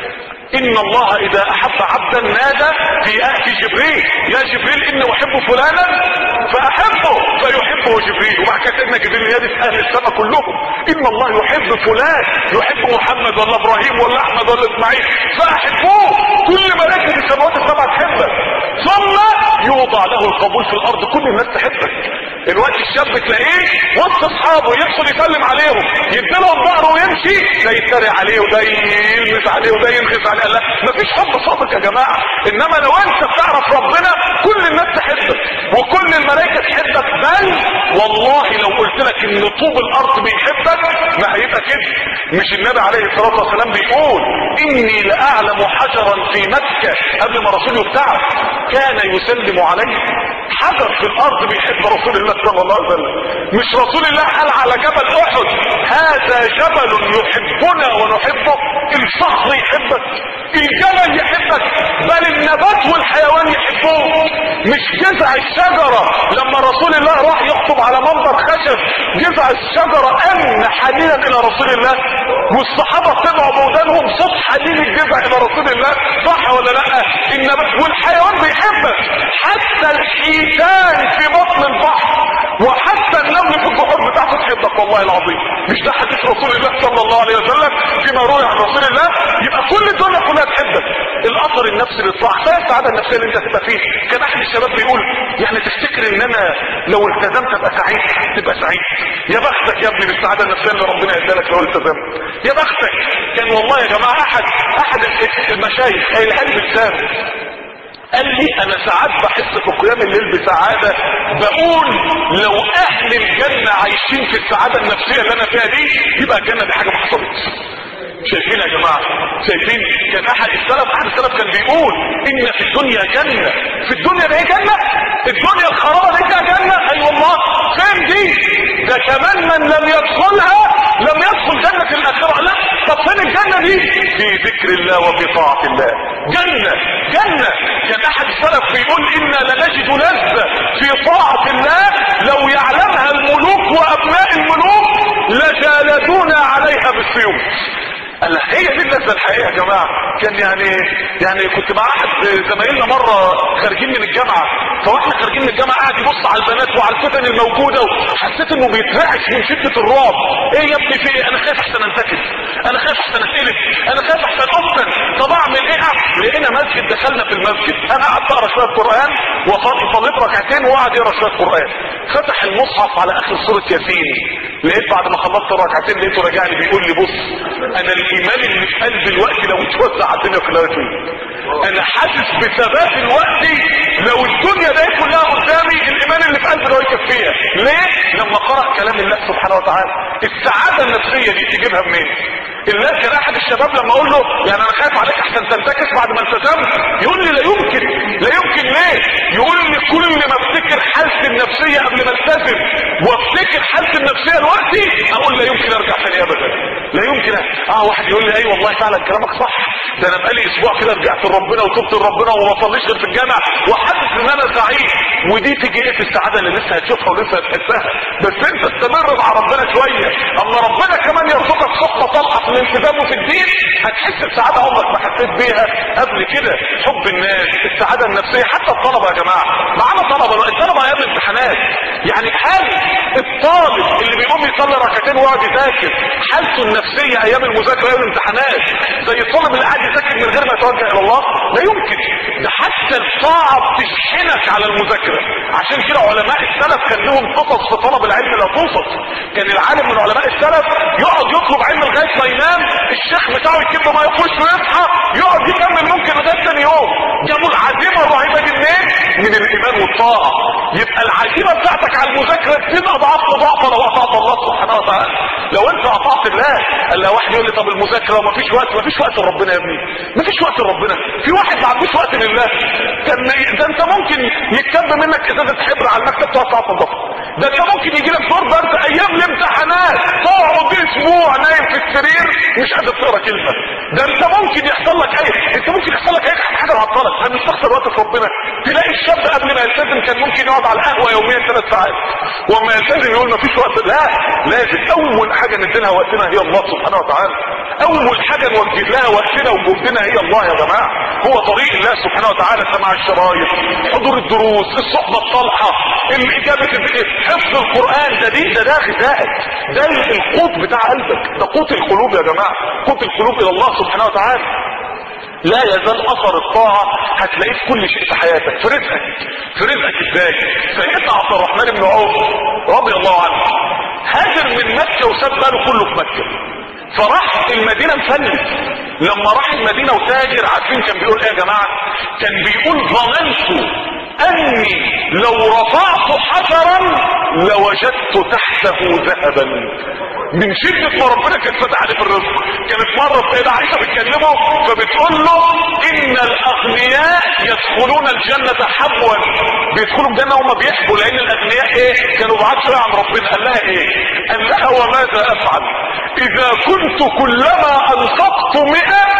ان الله اذا احب عبدا نادى في جبريل يا جبريل اني احب فلانا فاحبه فيحبه جبريل. وبعد كده سيدنا جبريل يدس اهل السماء كلهم ان الله يحب فلان، يحب محمد ولا ابراهيم ولا احمد ولا اسماعيل فاحبوه. كل ملائكه السماوات السبع تحبك، ثم يوضع له القبول في الارض، كل الناس تحبك. الوقت الشاب تلاقيه وسط اصحابه يدخل يسلم عليهم يديلهم ظهره ويمشي، ده يتريق عليه وده يلمس عليه وده ينغز عليه. لا مفيش حب صادق يا جماعه. انما لو انت بتعرف ربنا كل الناس تحبك وكل الملائكه تحبك، بل والله لو قلت لك ان طوب الارض بيحبك ما هيبقى كده. مش النبي عليه الصلاه والسلام بيقول اني لاعلم حجرا في مكه قبل ما رسوله يبتعث كان يسلم عليه؟ حجر في الارض بيحب رسول الله صلى الله عليه وسلم. مش رسول الله قال على جبل احد هذا جبل يحبنا ونحبه؟ الصخر يحبك، الجبل يحبك، بل النبات والحيوان يحبوه. مش جذع الشجرة لما رسول الله راح يخطب على منبر خشب جذع الشجرة امن حنينا الى رسول الله، والصحابة سمعوا بودانهم صوت حنين الجذع الى رسول الله، صح ولا لا؟ النبات والحيوان بيحبك، حتى الحيتان في بطن البحر وحتى النمل في البحور بتاعته تحبك والله العظيم. مش ده حديث رسول الله صلى الله عليه وسلم فيما روي عن رسول الله؟ يبقى كل الدنيا كلها تحبك. الاثر النفسي للطاعه، ده السعاده النفسيه اللي انت هتبقى فيه. كان احد الشباب بيقول يعني تفتكر ان انا لو التزمت ابقى سعيد؟ تبقى سعيد. يا بختك يا ابني بالسعاده النفسيه اللي ربنا يديها لك لو التزمت، يا بختك. كان والله يا جماعه احد المشايخ قايلها لي بالسام، قال لي انا ساعات بحس في قيام الليل بسعاده، بقول لو اهل الجنه عايشين في السعاده النفسيه اللي انا فيها دي يبقى الجنه دي حاجه ما حصلتش. شايفين يا جماعه؟ شايفين؟ كان احد السلف كان بيقول ان في الدنيا جنه. في الدنيا ده ايه جنه؟ الدنيا الخرابه دي جنه؟ اي والله. فين دي؟ ده كمان من لم يدخلها لم يدخل جنه الاخره. لا طب فين الجنه دي؟ في ذكر الله وفي طاعه الله. جنه كان احد السلف بيقول انا لنجد لذه في طاعه الله لو يعلمها الملوك وابناء الملوك لجالدونا عليها بالسيوف. قال هي دي اللذه الحقيقيه يا جماعه. كان يعني كنت مع احد زمايلنا مره خارجين من الجامعه، فواحنا خارجين من الجامعه قاعد يبص على البنات وعلى الفتن الموجوده، وحسيت انه بيترعش من شده الرعب. ايه يا ابني في ايه؟ انا خايف احسن انتكس، انا خايف احسن اتقلب، انا خايف احسن افتن. طب اعمل ايه؟ لقينا مسجد، دخلنا في المسجد، انا قعدت اقرا شويه قران وصليت ركعتين وقعد يقرا شويه قران. فتح المصحف على اخر سوره ياسين، لقيت بعد ما خلصت الركعتين لقيته راجع لي بيقول لي بص انا الايمان اللي في قلبي الوقت لو اتوزع على الدنيا كلها فيه. انا حاسس بثبات الوقت لو الدنيا دي كلها قدامي الايمان اللي في قلبي ده يكفيها. ليه؟ لما قرأ كلام الله سبحانه وتعالى. السعاده النفسيه دي تجيبها منين؟ الله كان احد الشباب لما اقول له يعني انا خايف عليك احسن تنتكس بعد ما التزمت، يقول لي لا يمكن ممكن ليه يقول لي كل ما افتكر حالتي النفسيه قبل ما التزم وافتكر حالتي النفسيه دلوقتي اقول لا يمكن ارجع تاني ابدا، لا يمكن. واحد يقول لي اي والله فعلا كلامك صح، ده انا بقالي اسبوع كده رجعت لربنا وتوبت لربنا وما صليش غير في الجامع وحاسس ان انا سعيد. ودي تيجي ايه في السعاده اللي لسه هتشوفها ولسه هتحسها؟ بس انت استمر مع ربنا شويه، اما ربنا كمان يرزقك صحبه طالعه في الالتزام وفي الدين هتحس بسعاده عمرك ما حسيت بيها قبل كده. حب الناس، السعاده النفسيه، حتى الطلبه يا جماعه، معانا الطلبه ايام الامتحانات، يعني هل الطالب اللي بيقوم يصلي ركعتين ويقعد يذاكر حالته النفسيه ايام المذاكره ايام الامتحانات زي الطالب اللي قاعد يذاكر من غير ما يتوجه الى الله؟ لا يمكن. ده حتى الطاعه بتشحنك على المذاكره. عشان كده علماء السلف كان لهم قصص في طلب العلم لا توصف. كان العالم من علماء السلف يقعد يطلب علم لغايه ما ينام، الشيخ بتاعه يكب ما يخش ويصحى يقعد يكمل ممكن لغايه ثاني يوم. جابوا العزيمه الرهيبه دي منين؟ من الايمان والطاعه. يبقى العزيمه بتاعتك على المذاكره تبقى ضعف لو اطعت الله سبحانه وتعالى. لو انت اطعت الله. الا واحد يقول لي طب المذاكره ومفيش وقت. مفيش وقت لربنا يا ابني، مفيش وقت لربنا. في واحد ما عندوش وقت لله. ده انت ممكن يتكب منك ازازه حبر على المكتب تقعد ساعه تنظفها. ده انت ممكن يجي لك دور برد ايام الامتحانات تقعد اسبوع نايم في السرير مش قادر تقرا كلمه. ده انت ممكن يحصل لك اي حاجه تعطلك. هنستخسر وقت في ربنا. تلاقي الشاب قبل ما يلتزم كان ممكن يقعد على القهوه يوميا 3 ساعات، وما يلتزم يقول مفيش وقت. لا، لازم اول حاجه نديلها وقتنا هي الله سبحانه وتعالى. اول حاجه نوجه لها وقتنا وجهدنا هي الله يا جماعه. هو طريق الله سبحانه وتعالى، سماع الشرايط، حضور الدروس، الصحبه الصالحه، الاجابه، حفظ القران. ده غذائك، ده القوت بتاع قلبك، ده قوت القلوب يا جماعه، قوت القلوب الى الله سبحانه وتعالى. لا يزال اثر الطاعه هتلاقيه في كل شيء في حياتك، في رزقك ازاي؟ سيدنا عبد الرحمن بن عوف رضي الله عنه هاجر من مكه وساب ماله كله في مكه، فراح المدينه مفلس. لما راح المدينه وتاجر، عارفين كان بيقول ايه يا جماعه؟ كان بيقول ظننت اني لو رفعت حجرا لوجدت تحته ذهبا. من شدة ما ربنا كان فتح عليه في الرزق. كانت مرة السيدة عائشة بتكلمه فبتقول له ان الاغنياء يدخلون الجنة حبوا، بيدخلوا الجنة وهم بيحبوا، لان الاغنياء ايه؟ كانوا بعاد شوية عن ربنا. قال لها ايه؟ قال لها وماذا افعل اذا كنت كلما انفقت 100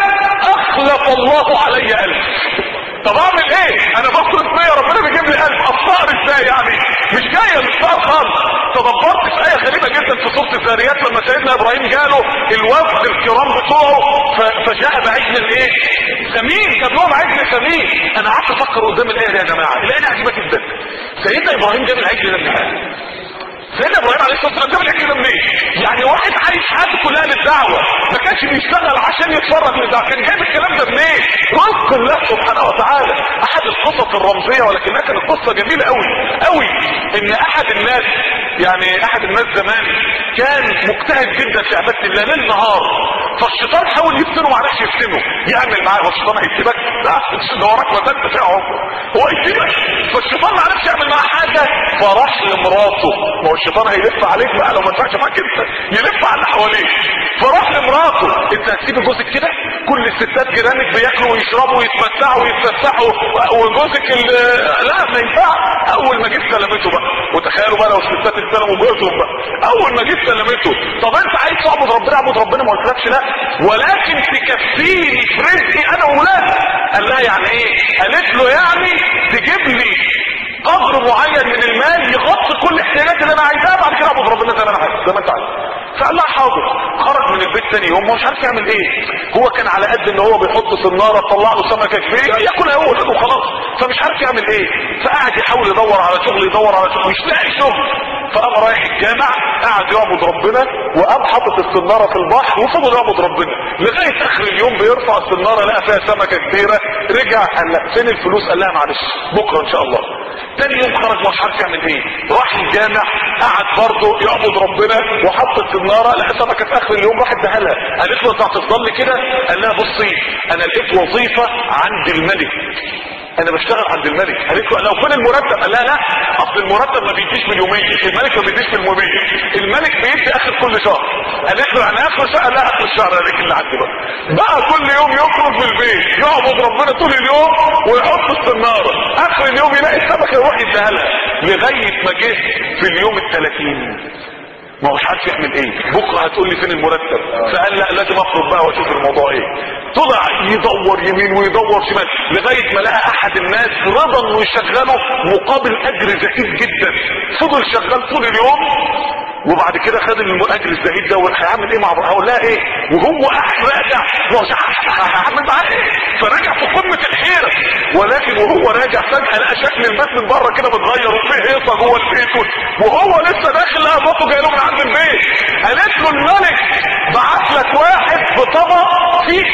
اخلف الله علي 1000. طب اعمل ايه؟ انا بصرف 100 ربنا بيجيب لي 1000. افطار ازاي يعني؟ مش جايه الافطار خالص. تدبرت في ايه غريبه جدا في سوره الذاريات لما سيدنا ابراهيم جاله الوفد الكرام بتوعه فجاء بعجل ايه؟ سمين. جاب لهم عجل سمين. انا قعدت افكر قدام الايه دي يا جماعه، الايه دي عجيبه جدا. سيدنا ابراهيم جاب العجل ده منين؟ سيدنا ابراهيم عليه الصلاه والسلام جاب العجل ده منين؟ يعني واحد عايش حياته كلها للدعوه، ما كانش بيشتغل عشان يتفرج للدعوه، كان جايب الكلام ده منين؟ رزق الله سبحانه وتعالى. احد القصص الرمزيه ولكنها كانت قصه جميله قوي قوي، ان احد الناس زمان كان مجتهد جدا في عباده الله ليل نهار، فالشيطان حاول يفتنه ما عرفش يفتنه. يعمل معاه، والشيطان هيسيبك؟ لا، ده وراك ما انت فيها عمره، هو يسيبك. فالشيطان ما عرفش يعمل معاه حاجه، فراح لمراته. ما هو الشيطان هيلف عليك بقى لو ما ينفعش معاك انت، يلف على اللي حواليك. فراح لمراته، انت هتسيب جوزك كده؟ كل الستات جيرانك بياكلوا ويشربوا ويتمتعوا ويتفسحوا وجوزك لا ما ينفعش. اول ما جيت سلمته بقى، وتخيلوا بقى لو الستات استلموا جوزهم بقى، اول ما جيت سلمته، طب انت عايز تعبد ربنا؟ اعبد ربنا، ما قلتلكش لا، ولكن تكفيني في رزقي انا واولادي. قال لها يعني ايه؟ قالت له يعني تجيب لي قدر معين من المال يغطي كل احتياجاتي اللي انا عايزاها، بعد كده اعبد ربنا زي ما انا عايز، زي ما انت عايز. فقال لها حاضر. خرج من البيت تاني يوم مش عارف يعمل ايه. هو كان على قد ان هو بيحط صناره تطلع له سمكه كبيره ياكلها هو ولاده وخلاص، فمش عارف يعمل ايه. فقعد يحاول يدور على شغل مش لاقي شغل. فقام رايح الجامع، قعد يعبد ربنا، وقام حاطط الصناره في البحر وفضل يعبد ربنا لغايه اخر اليوم. بيرفع الصناره لقى فيها سمكه كبيره، رجع قال لا فين الفلوس؟ قال لها معلش بكره ان شاء الله. تاني يوم خرج مش عارف يعمل ايه، راح الجامع قعد برضه يعبد ربنا وحط الصناره، لقى سمكه في اخر اليوم، راح اداها لها. قالت له انت هتفضل لي كده؟ قال لها بصي انا لقيت وظيفه عند الملك، انا بشتغل عند الملك. قالت له لو فين المرتب؟ قال لا اصل المرتب ما بيديش باليومين، الملك ما بيديش باليومين، الملك بيدي اخر كل شهر. قالت له يعني اخر شهر؟ لا اخر الشهر هذيك اللي عندي بقى كل يوم يخرج من البيت يعبد ربنا طول اليوم ويحط السناره، اخر اليوم يلاقي السمكه يروح يديها لها، لغايه ما جه في اليوم ال30 ما هوش عارف يعمل ايه. بكره هتقول لي فين المرتب؟ فقال لا لازم اخرج بقى واشوف الموضوع ايه. طلع يدور يمين ويدور شمال لغايه ما لقى احد الناس رضى انه يشغله مقابل اجر زهيد جدا. فضل شغال طول اليوم وبعد كده خد الاجر الزهيد ده وهيعمل ايه مع بعض؟ هقول لها ايه وهو راجع؟ هعمل معاه ايه؟ فرجع في قمه الحيره، ولكن وهو راجع فجاه لقى شكل البيت من بره كده متغير وفيه هيصه جوه البيت، وهو لسه داخل لقى مراته جايه له من عند البيت. قالت له الملك بعت لك واحد بطبق فيه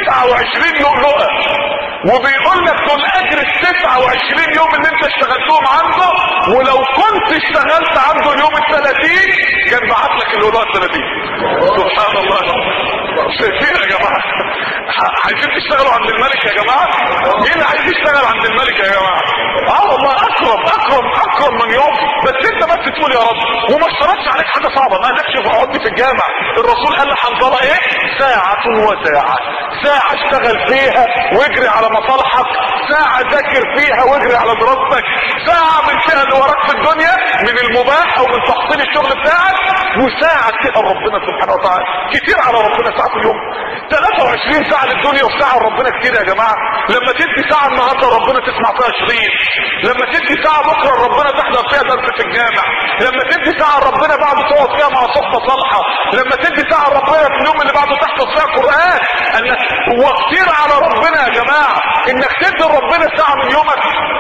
29 لؤلؤه وبيقول لك دول اجر ال29 يوم اللي انت اشتغلتهم عنده، ولو كنت اشتغلت عنده اليوم ال30 كان بعت لك اللؤلؤه 30. سبحان الله. شايفين يا جماعه؟ عايزين تشتغلوا عند الملك يا جماعه؟ مين اللي عايز يشتغل عند الملك يا جماعه؟ والله اكرم من يعطي، بس انت بس تقول يا رب. وما اشترطش عليك حاجه صعبه، ما قالكش اقعد في الجامع. الرسول قال لحنظله ايه؟ ساعه وساعه، ساعه اشتغل فيها واجري على مصالحك، ساعه ذاكر فيها واجري على دراستك، ساعه من فيها اللي وراك في الدنيا من المباح او من تحصيل الشغل بتاعك، وساعه تسال ربنا سبحانه وتعالى. كتير على ربنا ساعه في اليوم. 23 ساعه للدنيا وساعه لربنا كتير يا جماعه. لما تدي ساعه النهارده ربنا تسمع فيها شريط، لما تدي ساعه بكره ربنا تحضر فيها درس في الجامع، لما تدي ساعه ربنا بعد تقعد فيها مع صحبه صالحه، لما تدي ساعه ربنا في اليوم اللي بعده تحفظ فيها قران. هو كتير على ربنا يا جماعه انك تدي ربنا ساعه من يومك.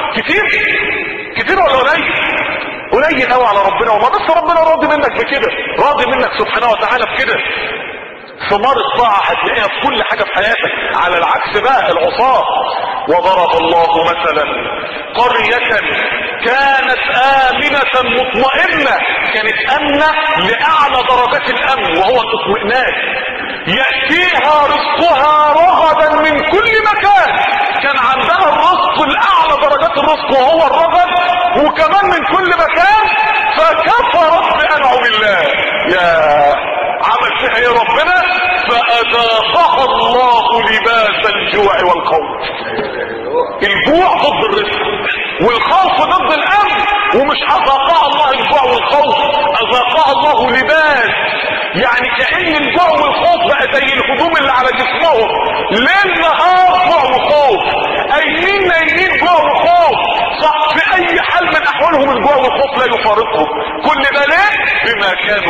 كتير ولا قليل؟ قليل قوي على ربنا. والله بس ربنا راضي منك بكده، راضي منك سبحانه وتعالى بكده. ثمار الطاعه هتلاقيها في كل حاجه في حياتك. على العكس بقى العصاه. وضرب الله مثلا قريه كانت امنه مطمئنه، كانت امنه لاعلى درجات الامن وهو الاطمئنان، ياتيها رزقها رغدا من كل مكان. كان عندها الرزق الاعلى درجات الرزق وهو الرغد، وكمان من كل مكان. فكفرت بانعم الله. يا عمل فيها ايه ربنا؟ فاذاقها الله لباس الجوع والخوف. الجوع ضد الرزق والخوف ضد الامن، ومش اذاقها الله الجوع والخوف، اذاقها الله لباس. يعني كأن الجوع والخوف بقى زي الهدوم اللي على جسمهم، ليل نهار جوع وخوف، قايمين نايمين جوع وخوف. صح، في اي حال من احوالهم الجوع والخوف لا يفارقهم. كل ده ليه؟ بما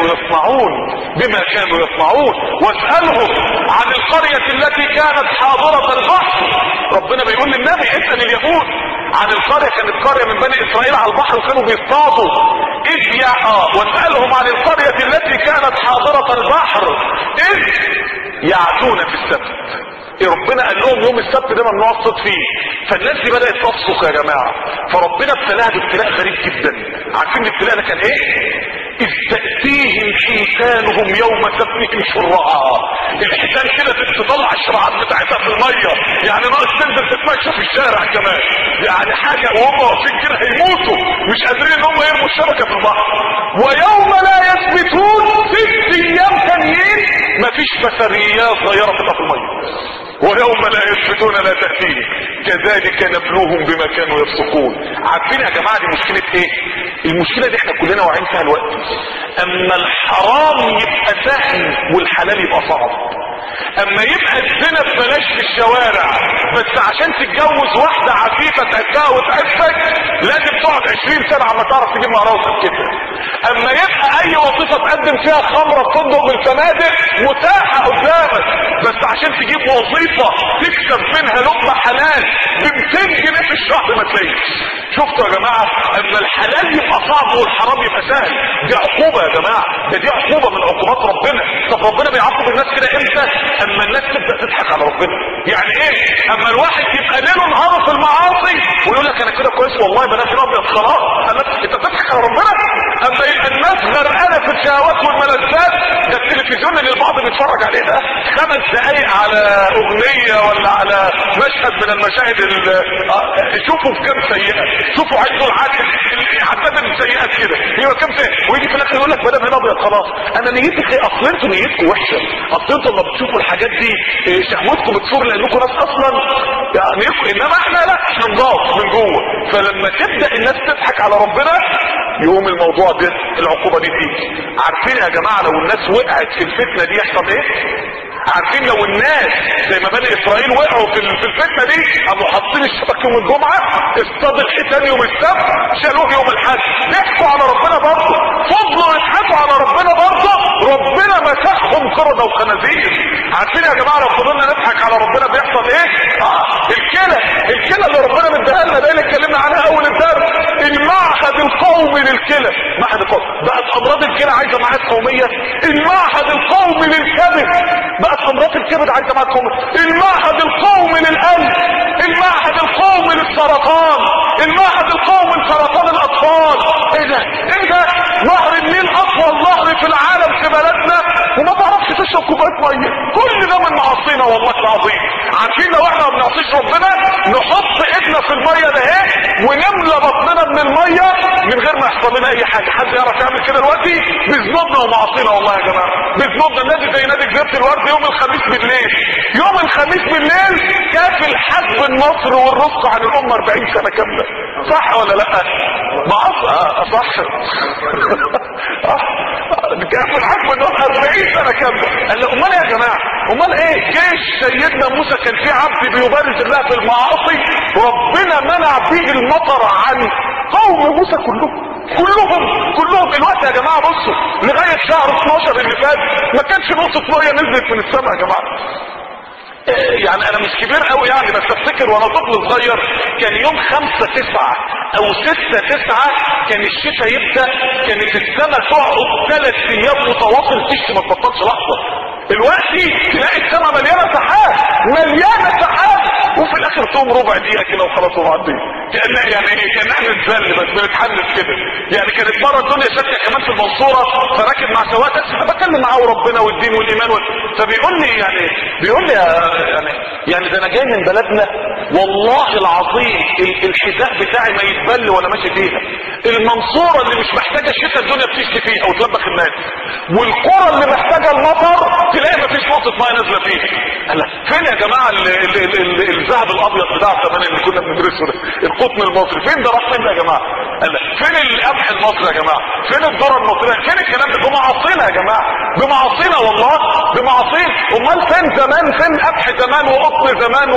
كانوا يصنعون. واسألهم عن القرية التي كانت حاضرة البحر. ربنا بيقول للنبي اسأل اليهود عن القرية، كانت قرية من بني اسرائيل على البحر وكانوا بيصطادوا. واسألهم عن القرية التي كانت حاضرة البحر اذ يعدون في السبت. ربنا قال لهم يوم السبت ده ممنوع الصيد فيه. فالناس دي بدأت تصرخ يا جماعة، فربنا ابتلاها بابتلاء غريب جدا. عارفين الابتلاء ده كان ايه؟ إذ تأتيهم حيتانهم يوم سبتهم شرعا. الحيتان كده تطلع الشرعات بتاعتها في المية، يعني ناقص تنزل تتمشى في الشارع كمان، يعني حاجة وهم واقفين كده هيموتوا مش قادرين ان هم يرموا الشبكة في البحر. ويوم لا يثبتون 6 ايام تانيين مفيش بسريات صغيرة تبقى في المية. ويوم لا يثبتون لا تأتيه كذلك نبلوهم بما كانوا يفسقون. عارفين يا جماعة دي مشكلة ايه؟ المشكلة دي احنا كلنا واعيين فيها الوقت. اما الحرام يبقى سهل والحلال يبقى صعب. اما يبقى الزنا ببلاش في الشوارع، بس عشان تتجوز واحدة عفيفة تعبها وتعفك لازم تقعد 20 سنة عما تعرف تجيب مهاراتك كده. اما يبقى اي وظيفة تقدم فيها خمرة في فندق من الفنادق متاحة قدامك، بس عشان تجيب وظيفة تكسب منها لقمة حلال ب200 جنيه في الشهر ما تلاقيش. شفتوا يا جماعة؟ اما الحلال يبقى صعب والحرام يبقى سهل، دي عقوبة يا جماعة، دي عقوبة من عقوبات ربنا. طب ربنا بيعاقب الناس كده امتى؟ اما الناس تبدأ تضحك على ربنا. يعني ايه؟ اما الواحد يبقى ليله نهاره في المعاصي ويقول لك انا كده كويس والله بنات الابيض خلاص، انت بتضحك على ربنا. اما يبقى الناس غرقانه في الشهوات والملذات، ده التلفزيون اللي البعض بيتفرج عليه ده 5 دقايق على اغنية ولا على مشهد من المشاهد شوفوا في كام سيئة، شوفوا عدوا عدد السيئات كده يبقى كام سيئة، ويجي في الاخر يقول لك بدل هنا ابيض خلاص. انا نيتك ايه؟ اصل انتوا نيتكم وحشة، اصل انتوا لما بتشوفوا الحاجات دي شهوتكم بتصور لانكم ناس اصلا يعني، انما احنا لا، احنا نضاف من جوه. فلما تبدا الناس تضحك على ربنا يقوم الموضوع ده العقوبه دي تيجي. عارفين يا جماعه لو الناس وقعت في الفتنه دي يحصل ايه؟ عارفين لو الناس زي ما بني اسرائيل وقعوا في الفتنه دي، قاموا حاطين الشبك يوم الجمعه، اصطاد الحيتان يوم السبت، شالوه يوم الاحد، ضحكوا على ربنا برضه، فضلوا يضحكوا على ربنا برضه، ربنا مسخهم قردة وخنازير. عارفين يا جماعه لو فضلنا نضحك على ربنا بيحصل ايه؟ الكلى اللي ربنا مديها لنا ده اللي اتكلمنا عنها اول الدرس، المعهد القومي للكلى، معهد القومي بقت امراض الكلى عايزه معاهد قوميه، المعهد القومي للكبد بقت امراض الكبد عايزه معاهد قوميه، المعهد القومي للقلب، المعهد القومي للسرطان، المعهد القومي لسرطان الاطفال. ايه ده؟ نهر النيل اطول نهر في العالم في بلدنا وما تعرفش تشرب كوبايه ميه، كل ده من معاصينا والله العظيم. عارفين لو احنا ما بنعصيش ربنا نحط ايدنا في الميه ده اهي ونملى بطننا من الميه من غير ما يحصل لنا اي حاجه. حد يعرف يعمل كده دلوقتي؟ بذنوبنا ومعاصينا والله يا جماعه، بذنوبنا. النادي زي نادي جزيره الورد يوم الخميس بالليل، يوم الخميس بالليل كافل حجب النصر والرزق عن الامه 40 سنه كامله، صح ولا لا؟ صح كافل حجب النصر 40 سنه كامله. قال له امال يا جماعه، امال ايه؟ جيش سيدنا موسى كان في عبد بيبارز الله في المعاصي، ربنا منع به المطر عن قوم موسى كلهم. الوقت يا جماعه بصوا لغايه شهر 12 اللي فات ما كانش نقطه ميه نزلت من السماء يا جماعه. يعني انا مش كبير قوي يعني، بس افتكر وانا طفل صغير كان يوم 5/9 او 6/9 كان الشتاء يبدا، كانت السماء تقعد 3 ايام متواصل تشتي ما تبطلش لحظه. دلوقتي تلاقي السماء مليانه سحاب، وفي الاخر تقوم ربع دقيقه كده وخلاص ومعدي. كان يعني ايه؟ كان احنا نتذل بس بنتحمس كده. يعني كانت مره الدنيا شتى كمان في المنصوره، فراكب مع سواق تاكسي بتكلم معاه وربنا والدين والايمان فبيقول لي يعني ده انا جاي من بلدنا والله العظيم الحذاء بتاعي ما يتبل ولا ماشي فيها. المنصوره اللي مش محتاجه الشتاء الدنيا بتشتي فيها وتلبخ الناس، والقرى اللي محتاجه المطر تلاقي ما فيش نقطه ميه نازله فيها. فين يا جماعه الذهب الابيض بتاع زمان اللي كنا بندرسه ده، القطن المصري فين ده؟ راح فين ده يا جماعه؟ فين القمح المصري يا جماعه؟ فين الذره المصريه؟ فين الكلام ده؟ بمعاصينا يا جماعه، بمعاصينا والله، بمعاصينا. امال فين زمان؟ فين قمح زمان وقطن زمان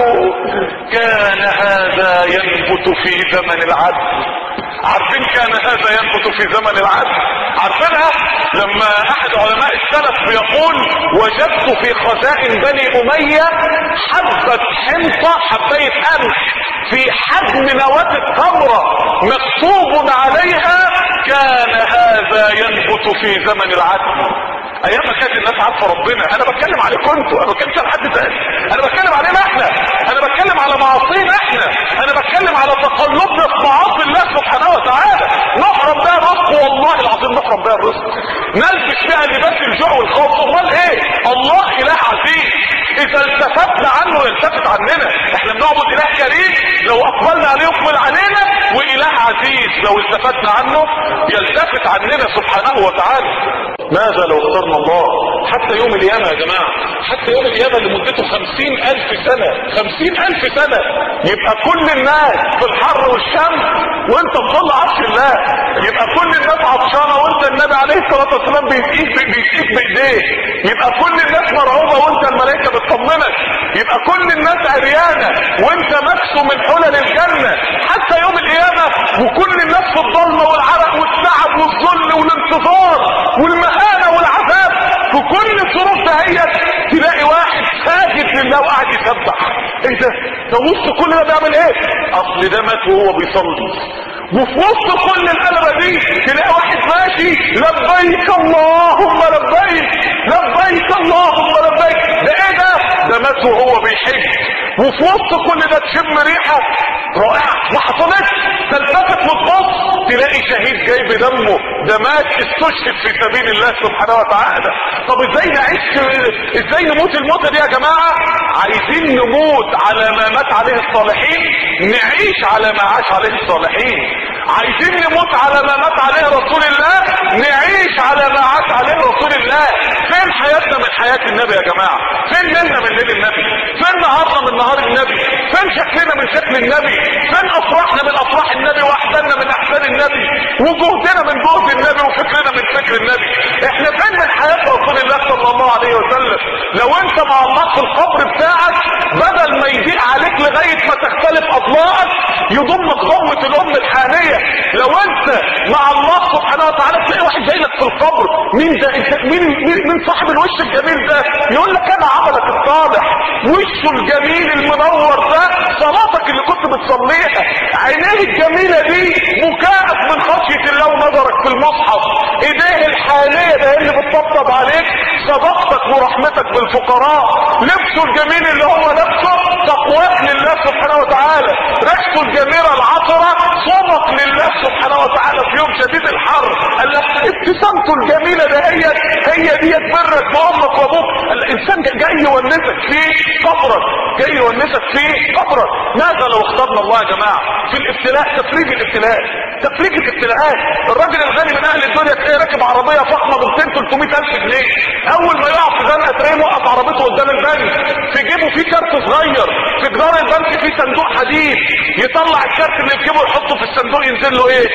كان هذا ينبت في زمن العدل. عارفين كان هذا ينبت في زمن العدل؟ عارفينها؟ لما احد علماء السلف بيقول وجدت في خزائن بني امية حبة حنطة، حباية قمح في حجم نواة التمرة مكتوب عليها كان هذا ينبت في زمن العدل. ايام ما كانت الناس عارفه ربنا. انا بتكلم عليكم انتوا، انا ما بتكلمش على حد تاني، انا بتكلم علينا احنا، انا بتكلم على معاصينا احنا، انا بتكلم على تقلبنا في معاصي الله سبحانه وتعالى. نحرم بها الرزق، والله العظيم نحرم بها الرزق، نلبس بها لباس الجوع والخوف. امال ايه؟ الله اله عزيز، اذا التفتنا عنه يلتفت عننا. احنا بنعبد اله كريم لو اقبلنا عليه يقبل علينا، واله عزيز لو التفتنا عنه يلتفت عننا سبحانه وتعالى. ماذا لو اخترنا الله؟ حتى يوم القيامة يا جماعة، حتى يوم القيامة اللي مدته 50,000 سنة، 50,000 سنة، يبقى كل الناس في الحر والشمس وانت في ظل عرش الله، يبقى كل الناس عطشانة وانت النبي عليه الصلاة والسلام بيسقيك بايديه، يبقى كل الناس مرعوبة وانت الملائكة بتطمنك، يبقى كل الناس عريانة وانت مكسو من حلل الجنة حتى يوم القيامة، وكل الناس في الظلمة والعرق والتعب والذل والانتظار والمهانة والعذاب. في كل الظروف دهيت تلاقي واحد ساجد لله وقاعد يسبح. ايه ده وسط كل ده بيعمل ايه؟ اصل ده مات وهو بيصلي. وفي وسط كل القلبة دي تلاقي واحد ماشي لبيك اللهم لبيك، لبيك اللهم لبيك. ده ايه ده؟ ده مات وهو بيحج. وفي وسط كل ده تشم ريحه رائعه ما حصلتش، تلتفت وتبص تلاقي شهيد جاي بدمه، ده مات استشهد في سبيل الله سبحانه وتعالى. طب ازاي نعيش، ازاي نموت الموتة دي يا جماعة؟ عايزين نموت على ما مات عليه الصالحين، نعيش على ما عاش عليه الصالحين. عايزين نموت على ما مات عليه رسول الله، نعيش على ما عاش عليه رسول الله. فين حياتنا من حياة النبي يا جماعة؟ فين ليلنا من ليل النبي؟ فين نهارنا من نهار النبي؟ فين شكلنا من شكل النبي؟ فين افراحنا من افراح النبي، واحزاننا من احزان النبي، وجهدنا من جهد النبي، وفكرنا من فكر النبي؟ احنا فين من حياة رسول الله صلى الله عليه وسلم؟ لو انت مع الله في القبر بتاعك، بدل ما يضيق عليك لغاية ما تختلف اضلاعك، يضمك ضمة الام الحانية. لو انت مع الله سبحانه وتعالى تلاقي واحد جاي لك في القبر، مين ده؟ انت مين صاحب الوش الجميل ده؟ يقول لك انا عملك الصالح، وشه الجميل المنور ده صلاتك اللي كنت بتصليها، عينيه الجميلة دي بكائك من خشية الله ونظرك في المصحف، ايديه الحانية ده اللي بتطبطب عليك، صدقتك ورحمتك بالفقراء، لبسه الجميل اللي هو لبسه تقواك لله سبحانه وتعالى، ريحته الجميلة العطرة صومك لله سبحانه وتعالى في يوم شديد الحر، ابتسامته الجميلة ده هي دي برك بأمك وابوك. الانسان جاي يونسك في قبرك، جاي يونسك في قبرك. ماذا لو اخترنا الله يا جماعة في الابتلاء؟ تفريج الابتلاء، تفريج الابتلاءات. الراجل الغني من اهل الدنيا تلاقيه راكب عربية فخمة ب 200-300 الف جنيه، اول ما يقع في زنقة تلاقيه موقف عربيته قدام البنك، في جيبه فيه كارت صغير، في جدار البنك فيه صندوق حديد، يطلع الكارت اللي في جيبه يحطه في الصندوق، ينزل له ايه؟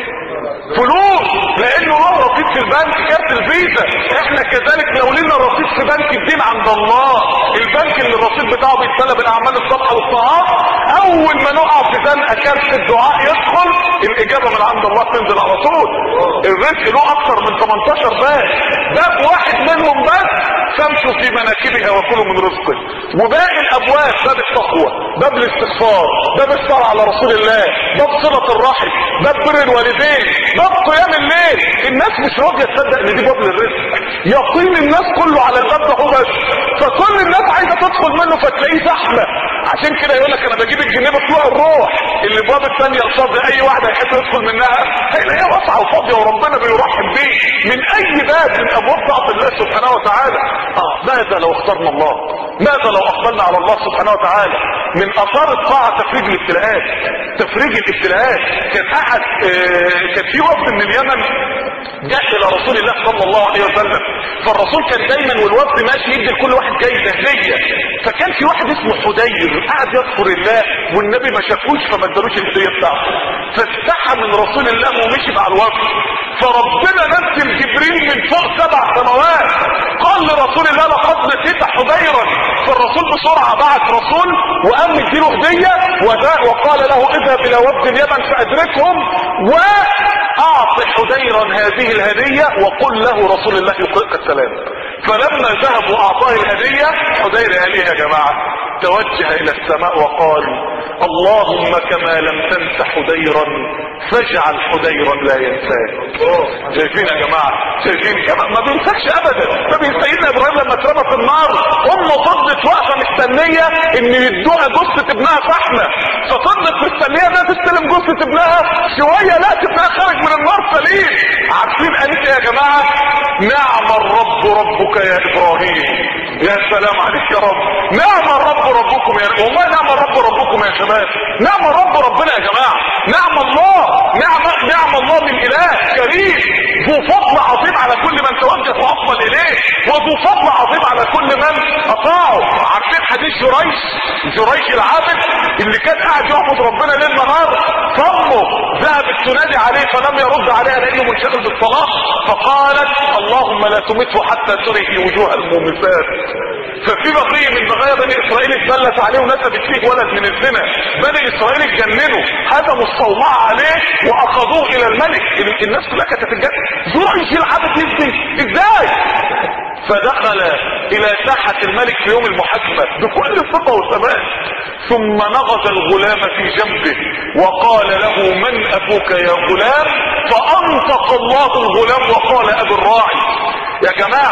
فلوس، لانه له رصيد في البنك، كارت الفيزا. احنا كذلك لو لنا رصيد في بنك الدين عند الله، البنك اللي الرصيد بتاعه بيتسلى بالاعمال الصالحه والطاعات، اول ما نقع في زنقه كارت الدعاء يدخل، الاجابه من عند الله تنزل على طول. الرزق له اكثر من 18 باب واحد منهم بس فامشوا في مناكبها وكلوا من رزقه، وباقي الابواب باب التقوى، باب الاستغفار، باب الصلاه على رسول الله، باب صله الرحم، باب بر الوالدين، باب قيام الليل. الناس مش راضيه تصدق ان دي باب للرزق، يقين الناس كله على الباب ده هو بس، فكل الناس عايزه تدخل منه فتلاقيه زحمه. عشان كده يقول لك انا بجيب الجنيه بطلوع الروح، اللي باب الثانيه الفاضيه اي واحد هيحب يدخل منها هيلاقيها واسعه وفاضيه، وربنا بيرحب بيه من اي باب من ابواب طاعه الله سبحانه وتعالى. ماذا لو اخترنا الله؟ ماذا لو اقبلنا على الله سبحانه وتعالى؟ من اثار الطاعه تفريج الابتلاءات، تفريج الابتلاءات. كان في وفد من اليمن جاء الى رسول الله صلى الله عليه وسلم، فالرسول كان دايما والوفد ماشي يدي لكل واحد جايزه هديه، فكان في واحد اسمه حدير قاعد يذكر الله والنبي ما شافوش فما ادالوش الهديه بتاعته، فاستحى من رسول الله ومشي مع الوفد، فربنا نزل جبريل من فوق 7 سماوات قال لرسول الله لقد نسيت حديرا، فالرسول بسرعه بعت رسول وقام مديله هديه وقال له اذهب الى وفد اليمن فادركهم واعط حديرا هذه الهديه وقل له رسول الله يقرئك السلام. فلما ذهب واعطاه الهديه، حدير قال ايه يا جماعه؟ توجه الى السماء وقال اللهم كما لم تنس حديرا فاجعل حديرا لا ينساك. شايفين يا جماعه؟ شايفين كما ما بينساكش ابدا. نبي سيدنا ابراهيم لما اترمى في النار امه فضلت واقفه مستنيه ان يدوها جثه ابنها فحمه، ففضلت مستنيه انها تستلم جثه ابنها، شويه لقت ابنها خارج من النار سليم. عارفين قالت ايه يا جماعه؟ نعم الرب ربك يا ابراهيم. يا سلام عليك يا رب. نعم الرب ربكم يا رب. والله نعم الرب ربكم يا شباب، نعم الرب ربنا يا جماعه، نعم الله، نعم الله من اله كريم ذو فضل عظيم على كل من توجه واقبل اليه، وذو فضل عظيم على كل من اطاعه. عارفين حديث جريش العابد اللي كان قاعد يعبد ربنا ليل نهار، فامه ذهبت تنادي عليه فلم يرد عليها لانه منشغل بالصلاه، فقالت اللهم لا تمته حتى تري وجوه المومسات. ففي بقيه من بقايا بني اسرائيل اتبلت عليه ونسبت فيه ولد من الزنا، بني اسرائيل اتجننوا هدموا الصومعه عليه واخذوه الى الملك. الناس كلها كانت تتجنن، جريش العابد يزني ازاي؟ فدخل الى ساحة الملك في يوم المحاكمة بكل ثقة وثبات، ثم نغز الغلام في جنبه وقال له من ابوك يا غلام؟ فانطق الله الغلام وقال ابي الراعي. يا جماعة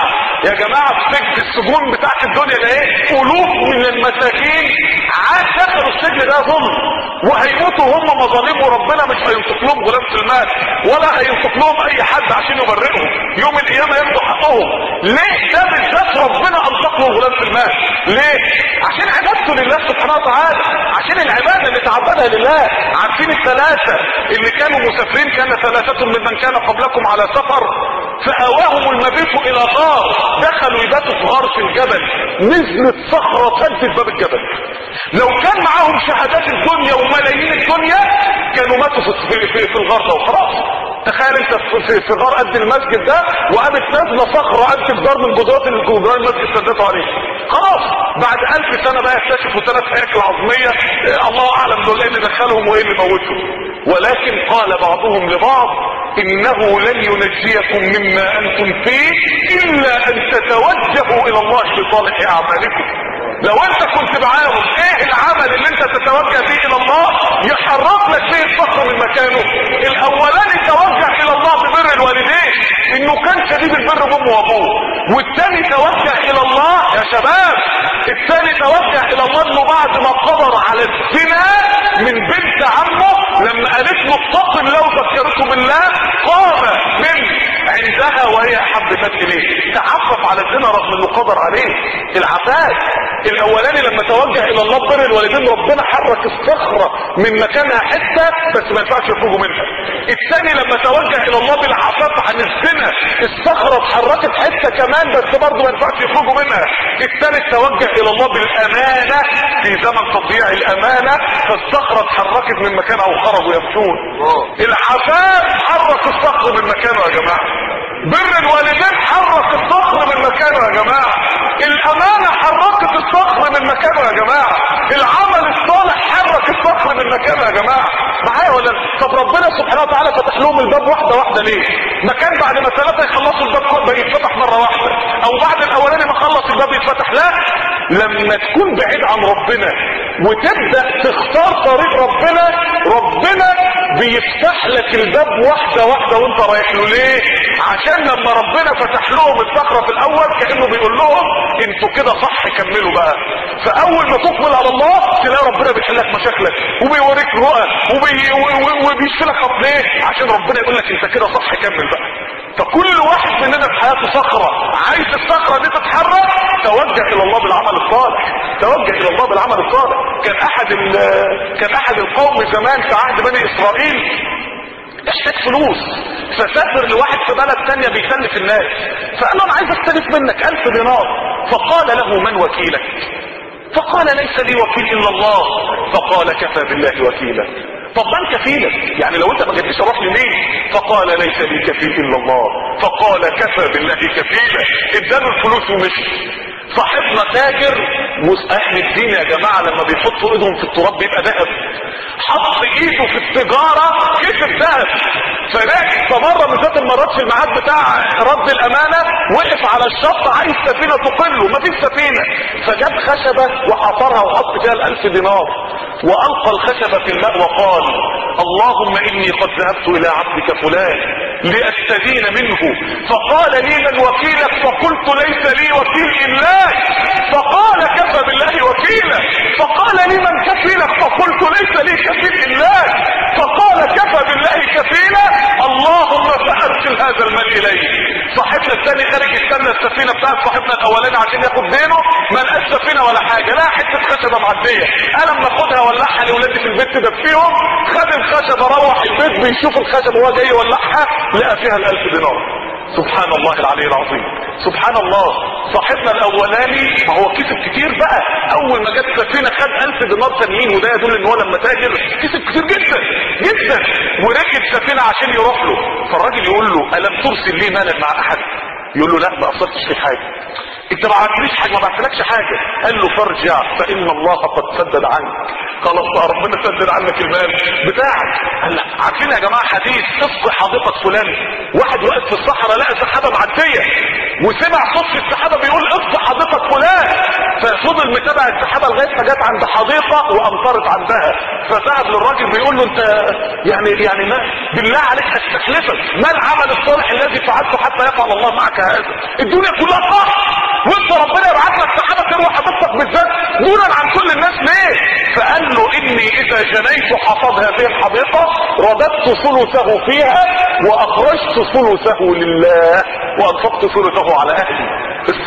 يا جماعة في السجون بتاعت الدنيا ده ايه؟ الوف من المساكين دخلوا السجن ده ظلم وهيموتوا هم مظالم، وربنا مش هينطق لهم غلام في المال ولا هينطق لهم اي حد عشان يبرئهم يوم القيامة ياخدوا حقهم. ليه ده بالذات ربنا انطق لهم غلام في المال؟ ليه؟ عشان عبادته لله سبحانه وتعالى، عشان العبادة اللي تعبدها لله. عارفين الثلاثة اللي كانوا مسافرين، كان ثلاثة ممن كان قبلكم على سفر فآواهم المبيت الى غار، دخلوا يباتوا في غار في الجبل، نزلت صخرة سدت باب الجبل. لو كان معاهم شهادات الدنيا وملايين الدنيا كانوا ماتوا في الغار ده وخلاص. تخيل انت في غار قد المسجد ده وقامت نازله صخره قد جدار من جدران المسجد سدته عليه، خلاص بعد 1000 سنه بقى يكتشفوا 3 هياكل عظميه، الله اعلم دول ايه اللي دخلهم وايه اللي موتهم. ولكن قال بعضهم لبعض انه لن ينجيكم مما انتم فيه الا ان تتوجهوا الى الله بصالح اعمالكم. لو انت كنت معاهم ايه العمل اللي انت تتوجه فيه الى الله يحرك لك فيه الصخر من مكانه؟ الاولاني توجه الى الله ببر الوالدين انه كان شديد البر بامه وابوه، والثاني توجه الى الله يا شباب، الثاني توجه الى الله انه بعد ما قدر على الزنا من بنت عمه لما قالت له اتق الله وذكرته بالله قام من عندها وهي احب الناس اليه، تعفف على الزنا رغم انه قدر عليه. العفاف الاولاني لما توجه الى الله بر الوالدين ربنا حرك الصخره من مكانها حته بس ما ينفعش يخرجوا منها. الثاني لما توجه الى الله بالعفاف عن الزنا الصخره اتحركت حته كمان بس برضه ما ينفعش يخرجوا منها. الثالث توجه الى الله بالامانه في زمن تضييع الامانه فالصخره اتحركت من مكانها وخرجوا يمشون. العفاف حرك الصخر من مكانه يا جماعه، بر الوالدين حرك الصخر من مكانه يا جماعه، الامانه حركت الصخر من مكانه يا جماعه، العمل الصالح حرك الصخر من مكانه يا جماعه. معايا ولا؟ طب ربنا سبحانه وتعالى فتح لهم الباب واحده واحده ليه؟ ما كان بعد ما 3 يخلصوا الباب يتفتح مره واحده، او بعد الاولاني ما خلص الباب يتفتح؟ لا، لما تكون بعيد عن ربنا وتبدا تختار طريق ربنا بيفتح لك الباب واحده واحده وانت رايح له. ليه؟ عشان لما ربنا فتح لهم الصخره في الاول كانه بيقول لهم انتوا كده صح كملوا بقى. فاول ما تقبل على الله تلاقي ربنا بيحل لك مشاكلك وبيوريك رؤى وبيشفي لك خطيه عشان ربنا يقول لك انت كده صح كمل بقى. فكل واحد مننا في حياته صخره، عايز الصخره دي تتحرك توجه الى الله بالعمل الصالح، توجه الى الله بالعمل الصالح. كان احد القوم زمان في عهد بني اسرائيل احتاج فلوس فسافر لواحد في بلد تانية بيسلف الناس، فقال له انا عايز استلف منك 1000 دينار. فقال له من وكيلك؟ فقال ليس لي وكيل الا الله. فقال كفى بالله وكيلا. طب من كفيلك؟ يعني لو انت ما جبتش اروح لمين؟ فقال ليس لي كفيل الا الله. فقال كفى بالله كفيلا. اداله الفلوس ومشي. صاحبنا تاجر اهل الدين يا جماعه لما بيحطوا ايدهم في التراب بيبقى ذهب، حط ايده في التجاره كسب ذهب. فمره من ذات المرات في الميعاد بتاع رد الامانه وقف على الشط عايز سفينه تقله، مفيش سفينه، فجاب خشبه وحفرها وحط فيها ال1000 دينار والقى الخشبه في الماء وقال اللهم اني قد ذهبت الى عبدك فلان لاستدين منه فقال لي من وكيلك؟ فقلت ليس لي وكيل الا. فقال كفى بالله وكيلا. فقال لي من كفيلك؟ فقلت ليس لي كفيل الا. فقال كفى بالله كفيلا. اللهم فارسل هذا المال اليه. صاحبنا الثاني خارج يستنى السفينه بتاعت صاحبنا الاولاني عشان ياخد دينه، ما لقاش سفينه ولا حاجه، لا حته خشبه معديه. انا لما اخدها ولعها لاولادي في البيت دفيهم، خد الخشبه روح البيت بيشوف الخشبه وهو جاي يولعها لقى فيها ال1000 دينار. سبحان الله العلي العظيم، سبحان الله. صاحبنا الاولاني ما هو كسب كتير بقى، اول ما جت سفينه خد 1000 دينار تانيين، وده يدل ان هو لما تاجر كسب كتير جدا جدا. وركب سفينه عشان يروح له، فالراجل يقول له الم ترسل لي مالا مع احد؟ يقول له لا ما قصرتش في حاجه. انت ما بعتليش حاجه، ما بعتلكش حاجه. قال له فارجع فان الله قد سدد عنك. خلاص بقى ربنا سدد عنك المال بتاعك. قال لا، عارفين يا جماعه حديث اسقي حديقه فلان؟ واحد واقف في الصحراء لقى سحابه معديه وسمع صوت في السحابه بيقول اسقي حديقه فلان، ففضل متابع السحابه لغايه ما جت عند حديقه وامطرت عندها. فذهب للراجل بيقول له انت يعني ما بالله عليك استخلفك، ما العمل الصالح الذي فعلته حتى يفعل الله معك هذا؟ الدنيا كلها صح وانت ربنا يبعت لك سحابه تروي حديقتك بالذات دونا عن كل الناس ليه؟ فقال له اني اذا جنيت حصاد هذه الحديقه رددت ثلثه فيها واخرجت ثلثه لله وانفقت ثلثه على اهلي.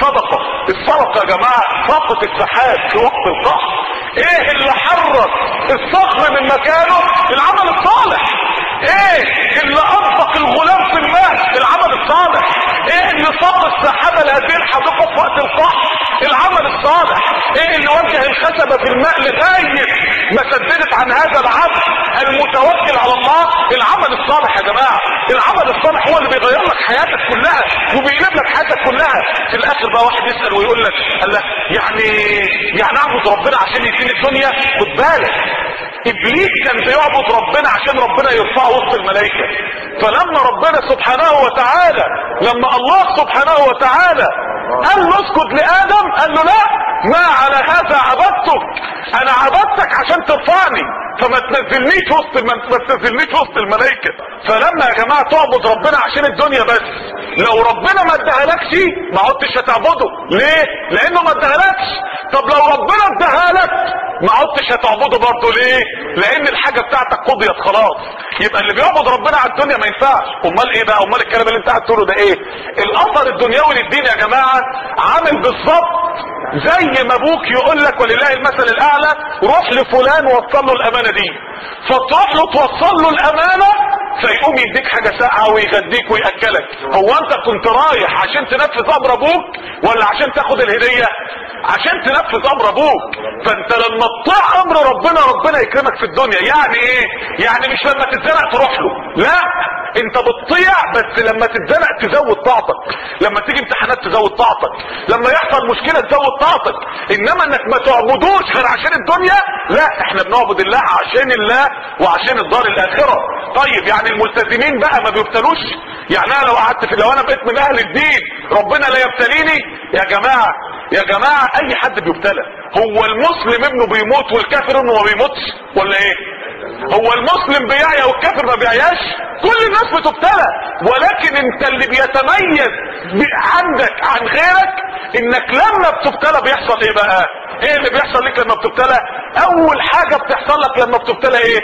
الصدقه يا جماعه فاقت السحاب في وقت القحط. ايه اللي حرك الصخر من مكانه؟ العمل الصالح. ايه اللي انفق الغلام في الماء؟ العمل الصالح. ايه اللي صاب السحابه لهذه الحديقه في وقت القحط؟ العمل الصالح. ايه اللي وجه الخشبه في الماء لغايه ما سددت عن هذا العبد المتوكل على الله؟ العمل الصالح يا جماعه. العمل الصالح هو اللي بيغير لك حياتك كلها وبيقلب لك حياتك كلها. في الاخر بقى واحد يسال ويقول لك الله يعني اعبد ربنا عشان يديني الدنيا؟ خد بالك، ابليس كان بيعبد ربنا عشان ربنا يرفعه وسط الملائكه. فلما ربنا سبحانه وتعالى لما الله سبحانه وتعالى قال له اسجد لادم، قال له لا، ما على هذا عبدتك، انا عبدتك عشان ترفعني، فما تنزلنيش وسط الملائكه. فلما يا جماعه تعبد ربنا عشان الدنيا بس، لو ربنا ما ادهالكش ما عدتش هتعبده. ليه؟ لانه ما ادهالكش. طب لو ربنا ادهالك ما عدتش هتعبده برضه. ليه؟ لان الحاجه بتاعتك قضيت خلاص. يبقى اللي بيعبد ربنا على الدنيا ما ينفعش. امال ايه بقى؟ امال الكلام اللي انت قاعد تقوله ده ايه؟ الاثر الدنيوي للدين يا جماعه عامل بالظبط زي ما ابوك يقول لك ولله المثل الاعلى روح لفلان وصل له الامانه دي، فتروح له توصل له الامانه فيقوم يديك حاجه ساقعه ويغديك وياكلك. هو انت كنت رايح عشان تنفذ امر ابوك ولا عشان تاخد الهديه؟ عشان تنفذ امر ابوك. فانت لما تطيع امر ربنا يكرمك في الدنيا. يعني ايه؟ يعني مش لما تتزنق تروح له، لا، انت بتطيع بس لما تتزنق تزود طاعتك، لما تيجي امتحانات تزود طاعتك، لما يحصل مشكله تزود طاعتك. انما انك ما تعبدوش غير عشان الدنيا، لا، احنا بنعبد الله عشان الله وعشان الدار الاخره. طيب يعني الملتزمين بقى ما بيبتلوش؟ يعني انا لو انا بقيت من اهل الدين ربنا لا يبتليني؟ يا جماعه اي حد بيبتلى. هو المسلم ابنه بيموت والكافر ابنه ما بيموتش ولا ايه؟ هو المسلم بيعيا والكافر ما بيعياش؟ كل الناس بتبتلى، ولكن انت اللي بيتميز عندك عن غيرك انك لما بتبتلى بيحصل ايه بقى؟ ايه اللي بيحصل لك لما بتبتلى؟ اول حاجه بتحصل لك لما بتبتلى ايه؟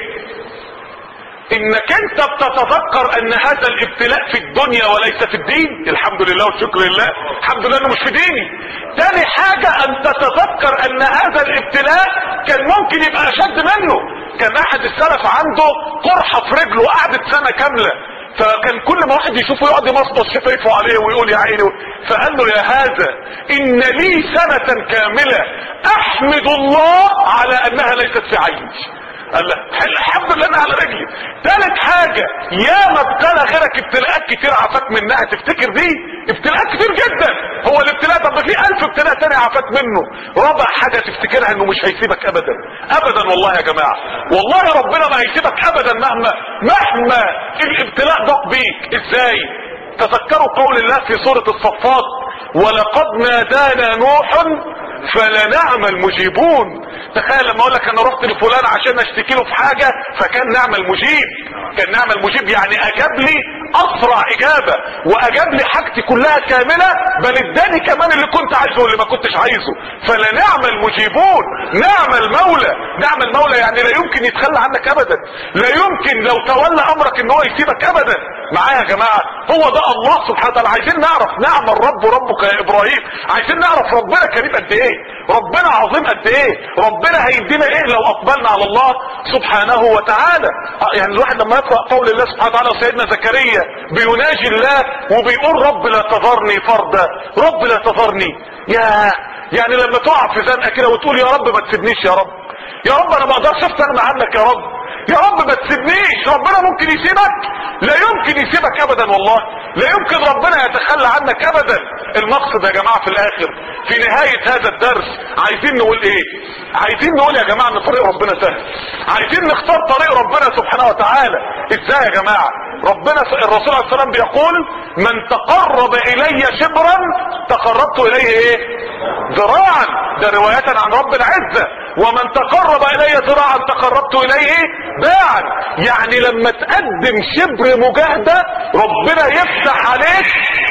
انك انت بتتذكر ان هذا الابتلاء في الدنيا وليس في الدين. الحمد لله والشكر لله، الحمد لله انه مش في ديني. تاني حاجة ان تتذكر ان هذا الابتلاء كان ممكن يبقى اشد منه. كان احد السلف عنده قرحة في رجله وقعدت سنة كاملة، فكان كل ما واحد يشوفه يقعد يمصمص شفايفه عليه ويقول يا عيني. فقال له يا هذا ان لي سنة كاملة احمد الله على انها ليست في عيني. قال له الحمد لله انا على رجلي. ثالث حاجة، يا ما ابتلى غيرك ابتلاءات كتير عفاك منها، تفتكر دي ابتلاءات كتير جدا. هو الابتلاء طب في 1000 ابتلاء تاني عفاك منه. رابع حاجة تفتكرها انه مش هيسيبك ابدا ابدا. والله يا جماعة والله ربنا ما هيسيبك ابدا مهما الابتلاء ضاق بيك. ازاي؟ تذكروا قول الله في سورة الصفات ولقد نادانا نوح فلنعم المجيبون. تخيل لما اقول لك انا رحت لفلان عشان اشتكي له في حاجه فكان نعم المجيب. كان نعم المجيب يعني اجاب لي اسرع اجابه واجاب لي حاجتي كلها كامله، بل اداني كمان اللي كنت عايزه واللي ما كنتش عايزه. فلنعم المجيبون. نعم المولى. نعم المولى يعني لا يمكن يتخلى عنك ابدا، لا يمكن لو تولى امرك ان هو يسيبك ابدا. معايا يا جماعه؟ هو ده الله سبحانه وتعالى. عايزين نعرف نعم الرب ربك يا ابراهيم. عايزين نعرف ربنا كريم قد ايه، ربنا عظيم قد ايه، ربنا هيدينا ايه لو اقبلنا على الله سبحانه وتعالى. يعني الواحد لما يقرأ قول الله سبحانه وتعالى وسيدنا زكريا بيناجي الله وبيقول رب لا تذرني فردا، رب لا تذرني. يعني لما تقع في زنقه كده وتقول يا رب ما تسيبنيش، يا رب انا ما اقدرش استغنى عنك يا رب، يا رب ما تسيبنيش. ربنا ممكن يسيبك؟ لا يمكن يسيبك ابدا، والله لا يمكن ربنا يتخلى عنك ابدا. المقصد يا جماعة في الاخر في نهاية هذا الدرس عايزين نقول ايه؟ عايزين نقول يا جماعة ان طريق ربنا سهل، عايزين نختار طريق ربنا سبحانه وتعالى. ازاي يا جماعة؟ ربنا الرسول عليه السلام بيقول من تقرب الي شبرا تقربت اليه ايه؟ ذراعا. ده رواية عن رب العزة. ومن تقرب الي ذراعا تقربت اليه باعا. يعني لما تقدم شبر مجاهدة ربنا يفتح عليك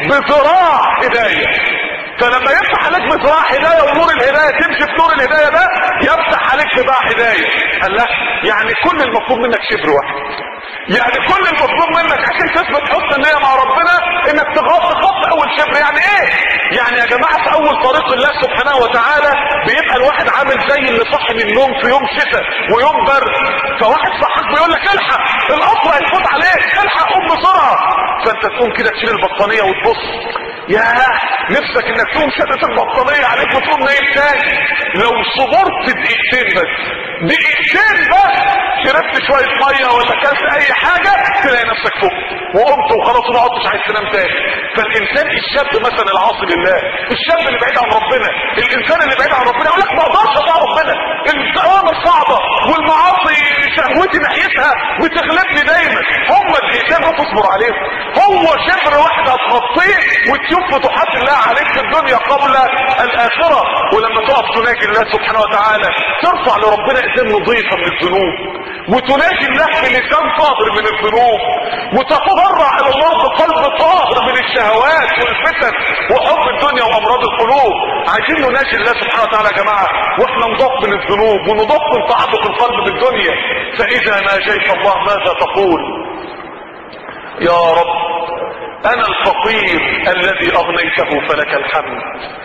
بذراع هداية. فلما يفتح عليك بذراع هداية ونور الهداية تمشي في نور الهداية ده يفتح عليك بذراع هداية. قال لا يعني كل المطلوب منك شبر واحد، يعني كل المطلوب منك عشان تثبت حسن النية مع ربنا انك تخط اول شبر. يعني ايه؟ يعني يا جماعة في اول طريق الله سبحانه وتعالى بيبقى الواحد عامل زي اللي صاحي من النوم في يوم شتاء ويوم برد، فواحد صحك بيقول لك الحق القطر هيفوت عليك، الحق قوم بسرعة. فانت تقوم كده تشيل البطانية وتبص، ياه نفسك انك تقوم شدت البطانية عليك وتقوم نايم تاني. لو صبرت دقيقتين بس، دقيقتين بس، شربت شوية مية ولا كلت اي حاجة تلاقي نفسك فوق وقمت وخلاص وما عدتش عايز تنام تاني. فالانسان الشاب مثلا العاصي لله، الشاب اللي بعيد عن ربنا، الانسان اللي بعيد عن ربنا يقول لك ما اقدرش اطيع ربنا، الاوامر صعبة والمعاصي شهوتي ناحيتها بتغلبني دايما. هم الانسان ما تصبر عليهم، هو شبر واحد هتغطيه وتشوف فتوحات الله عليك في الدنيا قبل الاخرة. ولما تقف تناجي الله سبحانه وتعالى ترفع لربنا ايدين نظيفة من الذنوب، وتناجي الله بلسان طاهر من الذنوب، وتتضرع الى الله بقلب طاهر من الشهوات والفتن وحب الدنيا وامراض القلوب. عايزين نناجي الله سبحانه وتعالى يا جماعة واحنا نضاف من الذنوب ونضاف من تعلق القلب بالدنيا. فاذا ناجيت الله ماذا تقول؟ يا رب انا الفقير الذي اغنيته فلك الحمد،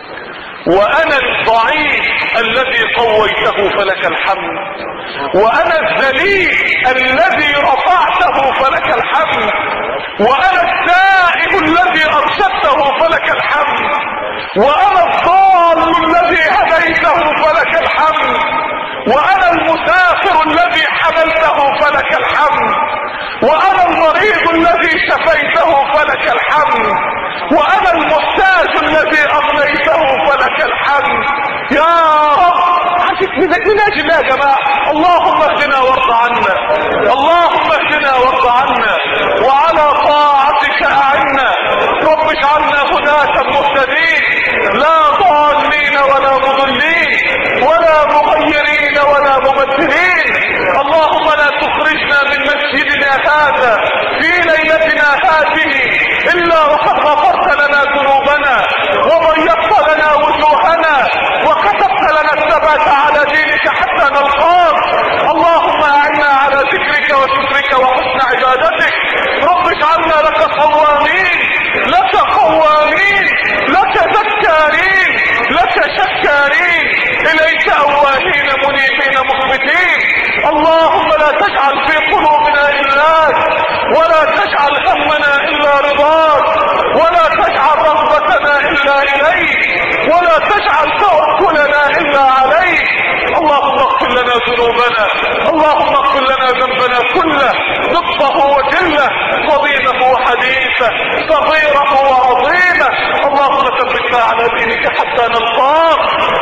وانا الضعيف الذي قويته فلك الحمد، وانا الذليل الذي رفعته فلك الحمد، وانا التائب الذي ارشدته فلك الحمد، وانا الضال الذي هديته فلك الحمد، وانا المسافر الذي حملته فلك الحمد، وانا المريض الذي شفيته فلك الحمد، وانا المحتاج الذي اغنيته فلك الحمد. يا رب نناجي الله يا جماعة. اللهم اهدنا وارض عنا، اللهم اهدنا وارض عنا، وعلى طاعتك اعنا. رب اجعلنا هداة مهتدين لا ضالين ولا مضلين ولا مغيرين ولا مبدلين. اللهم لا تخرجنا من مسجدنا هذا في ليلتنا هذه الا وقد غفرت لنا ذنوبنا وبيضت لنا وجوهنا وكتبت لنا الثبات على دينك حتى نلقاك. اللهم اعنا على ذكرك وشكرك وحسن عبادتك. رب اجعلنا لك صوامين، لك قوامين، لك ذكارين، لك شكارين، اليك اواهين منيبين مخبتين. اللهم لا تجعل في قلوبنا الاك، ولا تجعل همنا الا رضاك، ولا تجعل رغبتنا الا اليك، ولا تجعل توكلنا الا عليك. اللهم اغفر لنا ذنوبنا، اللهم اغفر لنا ذنبنا كله، دقه وجله، قديمه وحديثه، صغيره وعظيمه. اللهم ثبتنا على دينك حتى نلقاك.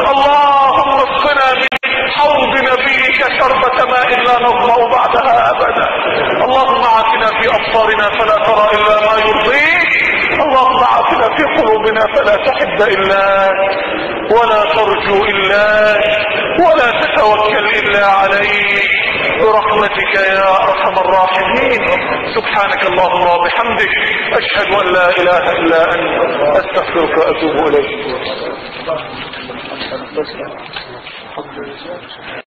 اللهم اسقنا من حوض نبيك شربة ماء لا نظمأ بعدها ابدا. اللهم عافنا في ابصارنا فلا ترى الا ما يرضيك، اللهم عافنا في قلوبنا فلا تحب الا ولا ترجو الا ولا تتوكل الا عليك برحمتك يا ارحم الراحمين. سبحانك اللهم وبحمدك اشهد ان لا اله الا انت استغفرك واتوب اليك.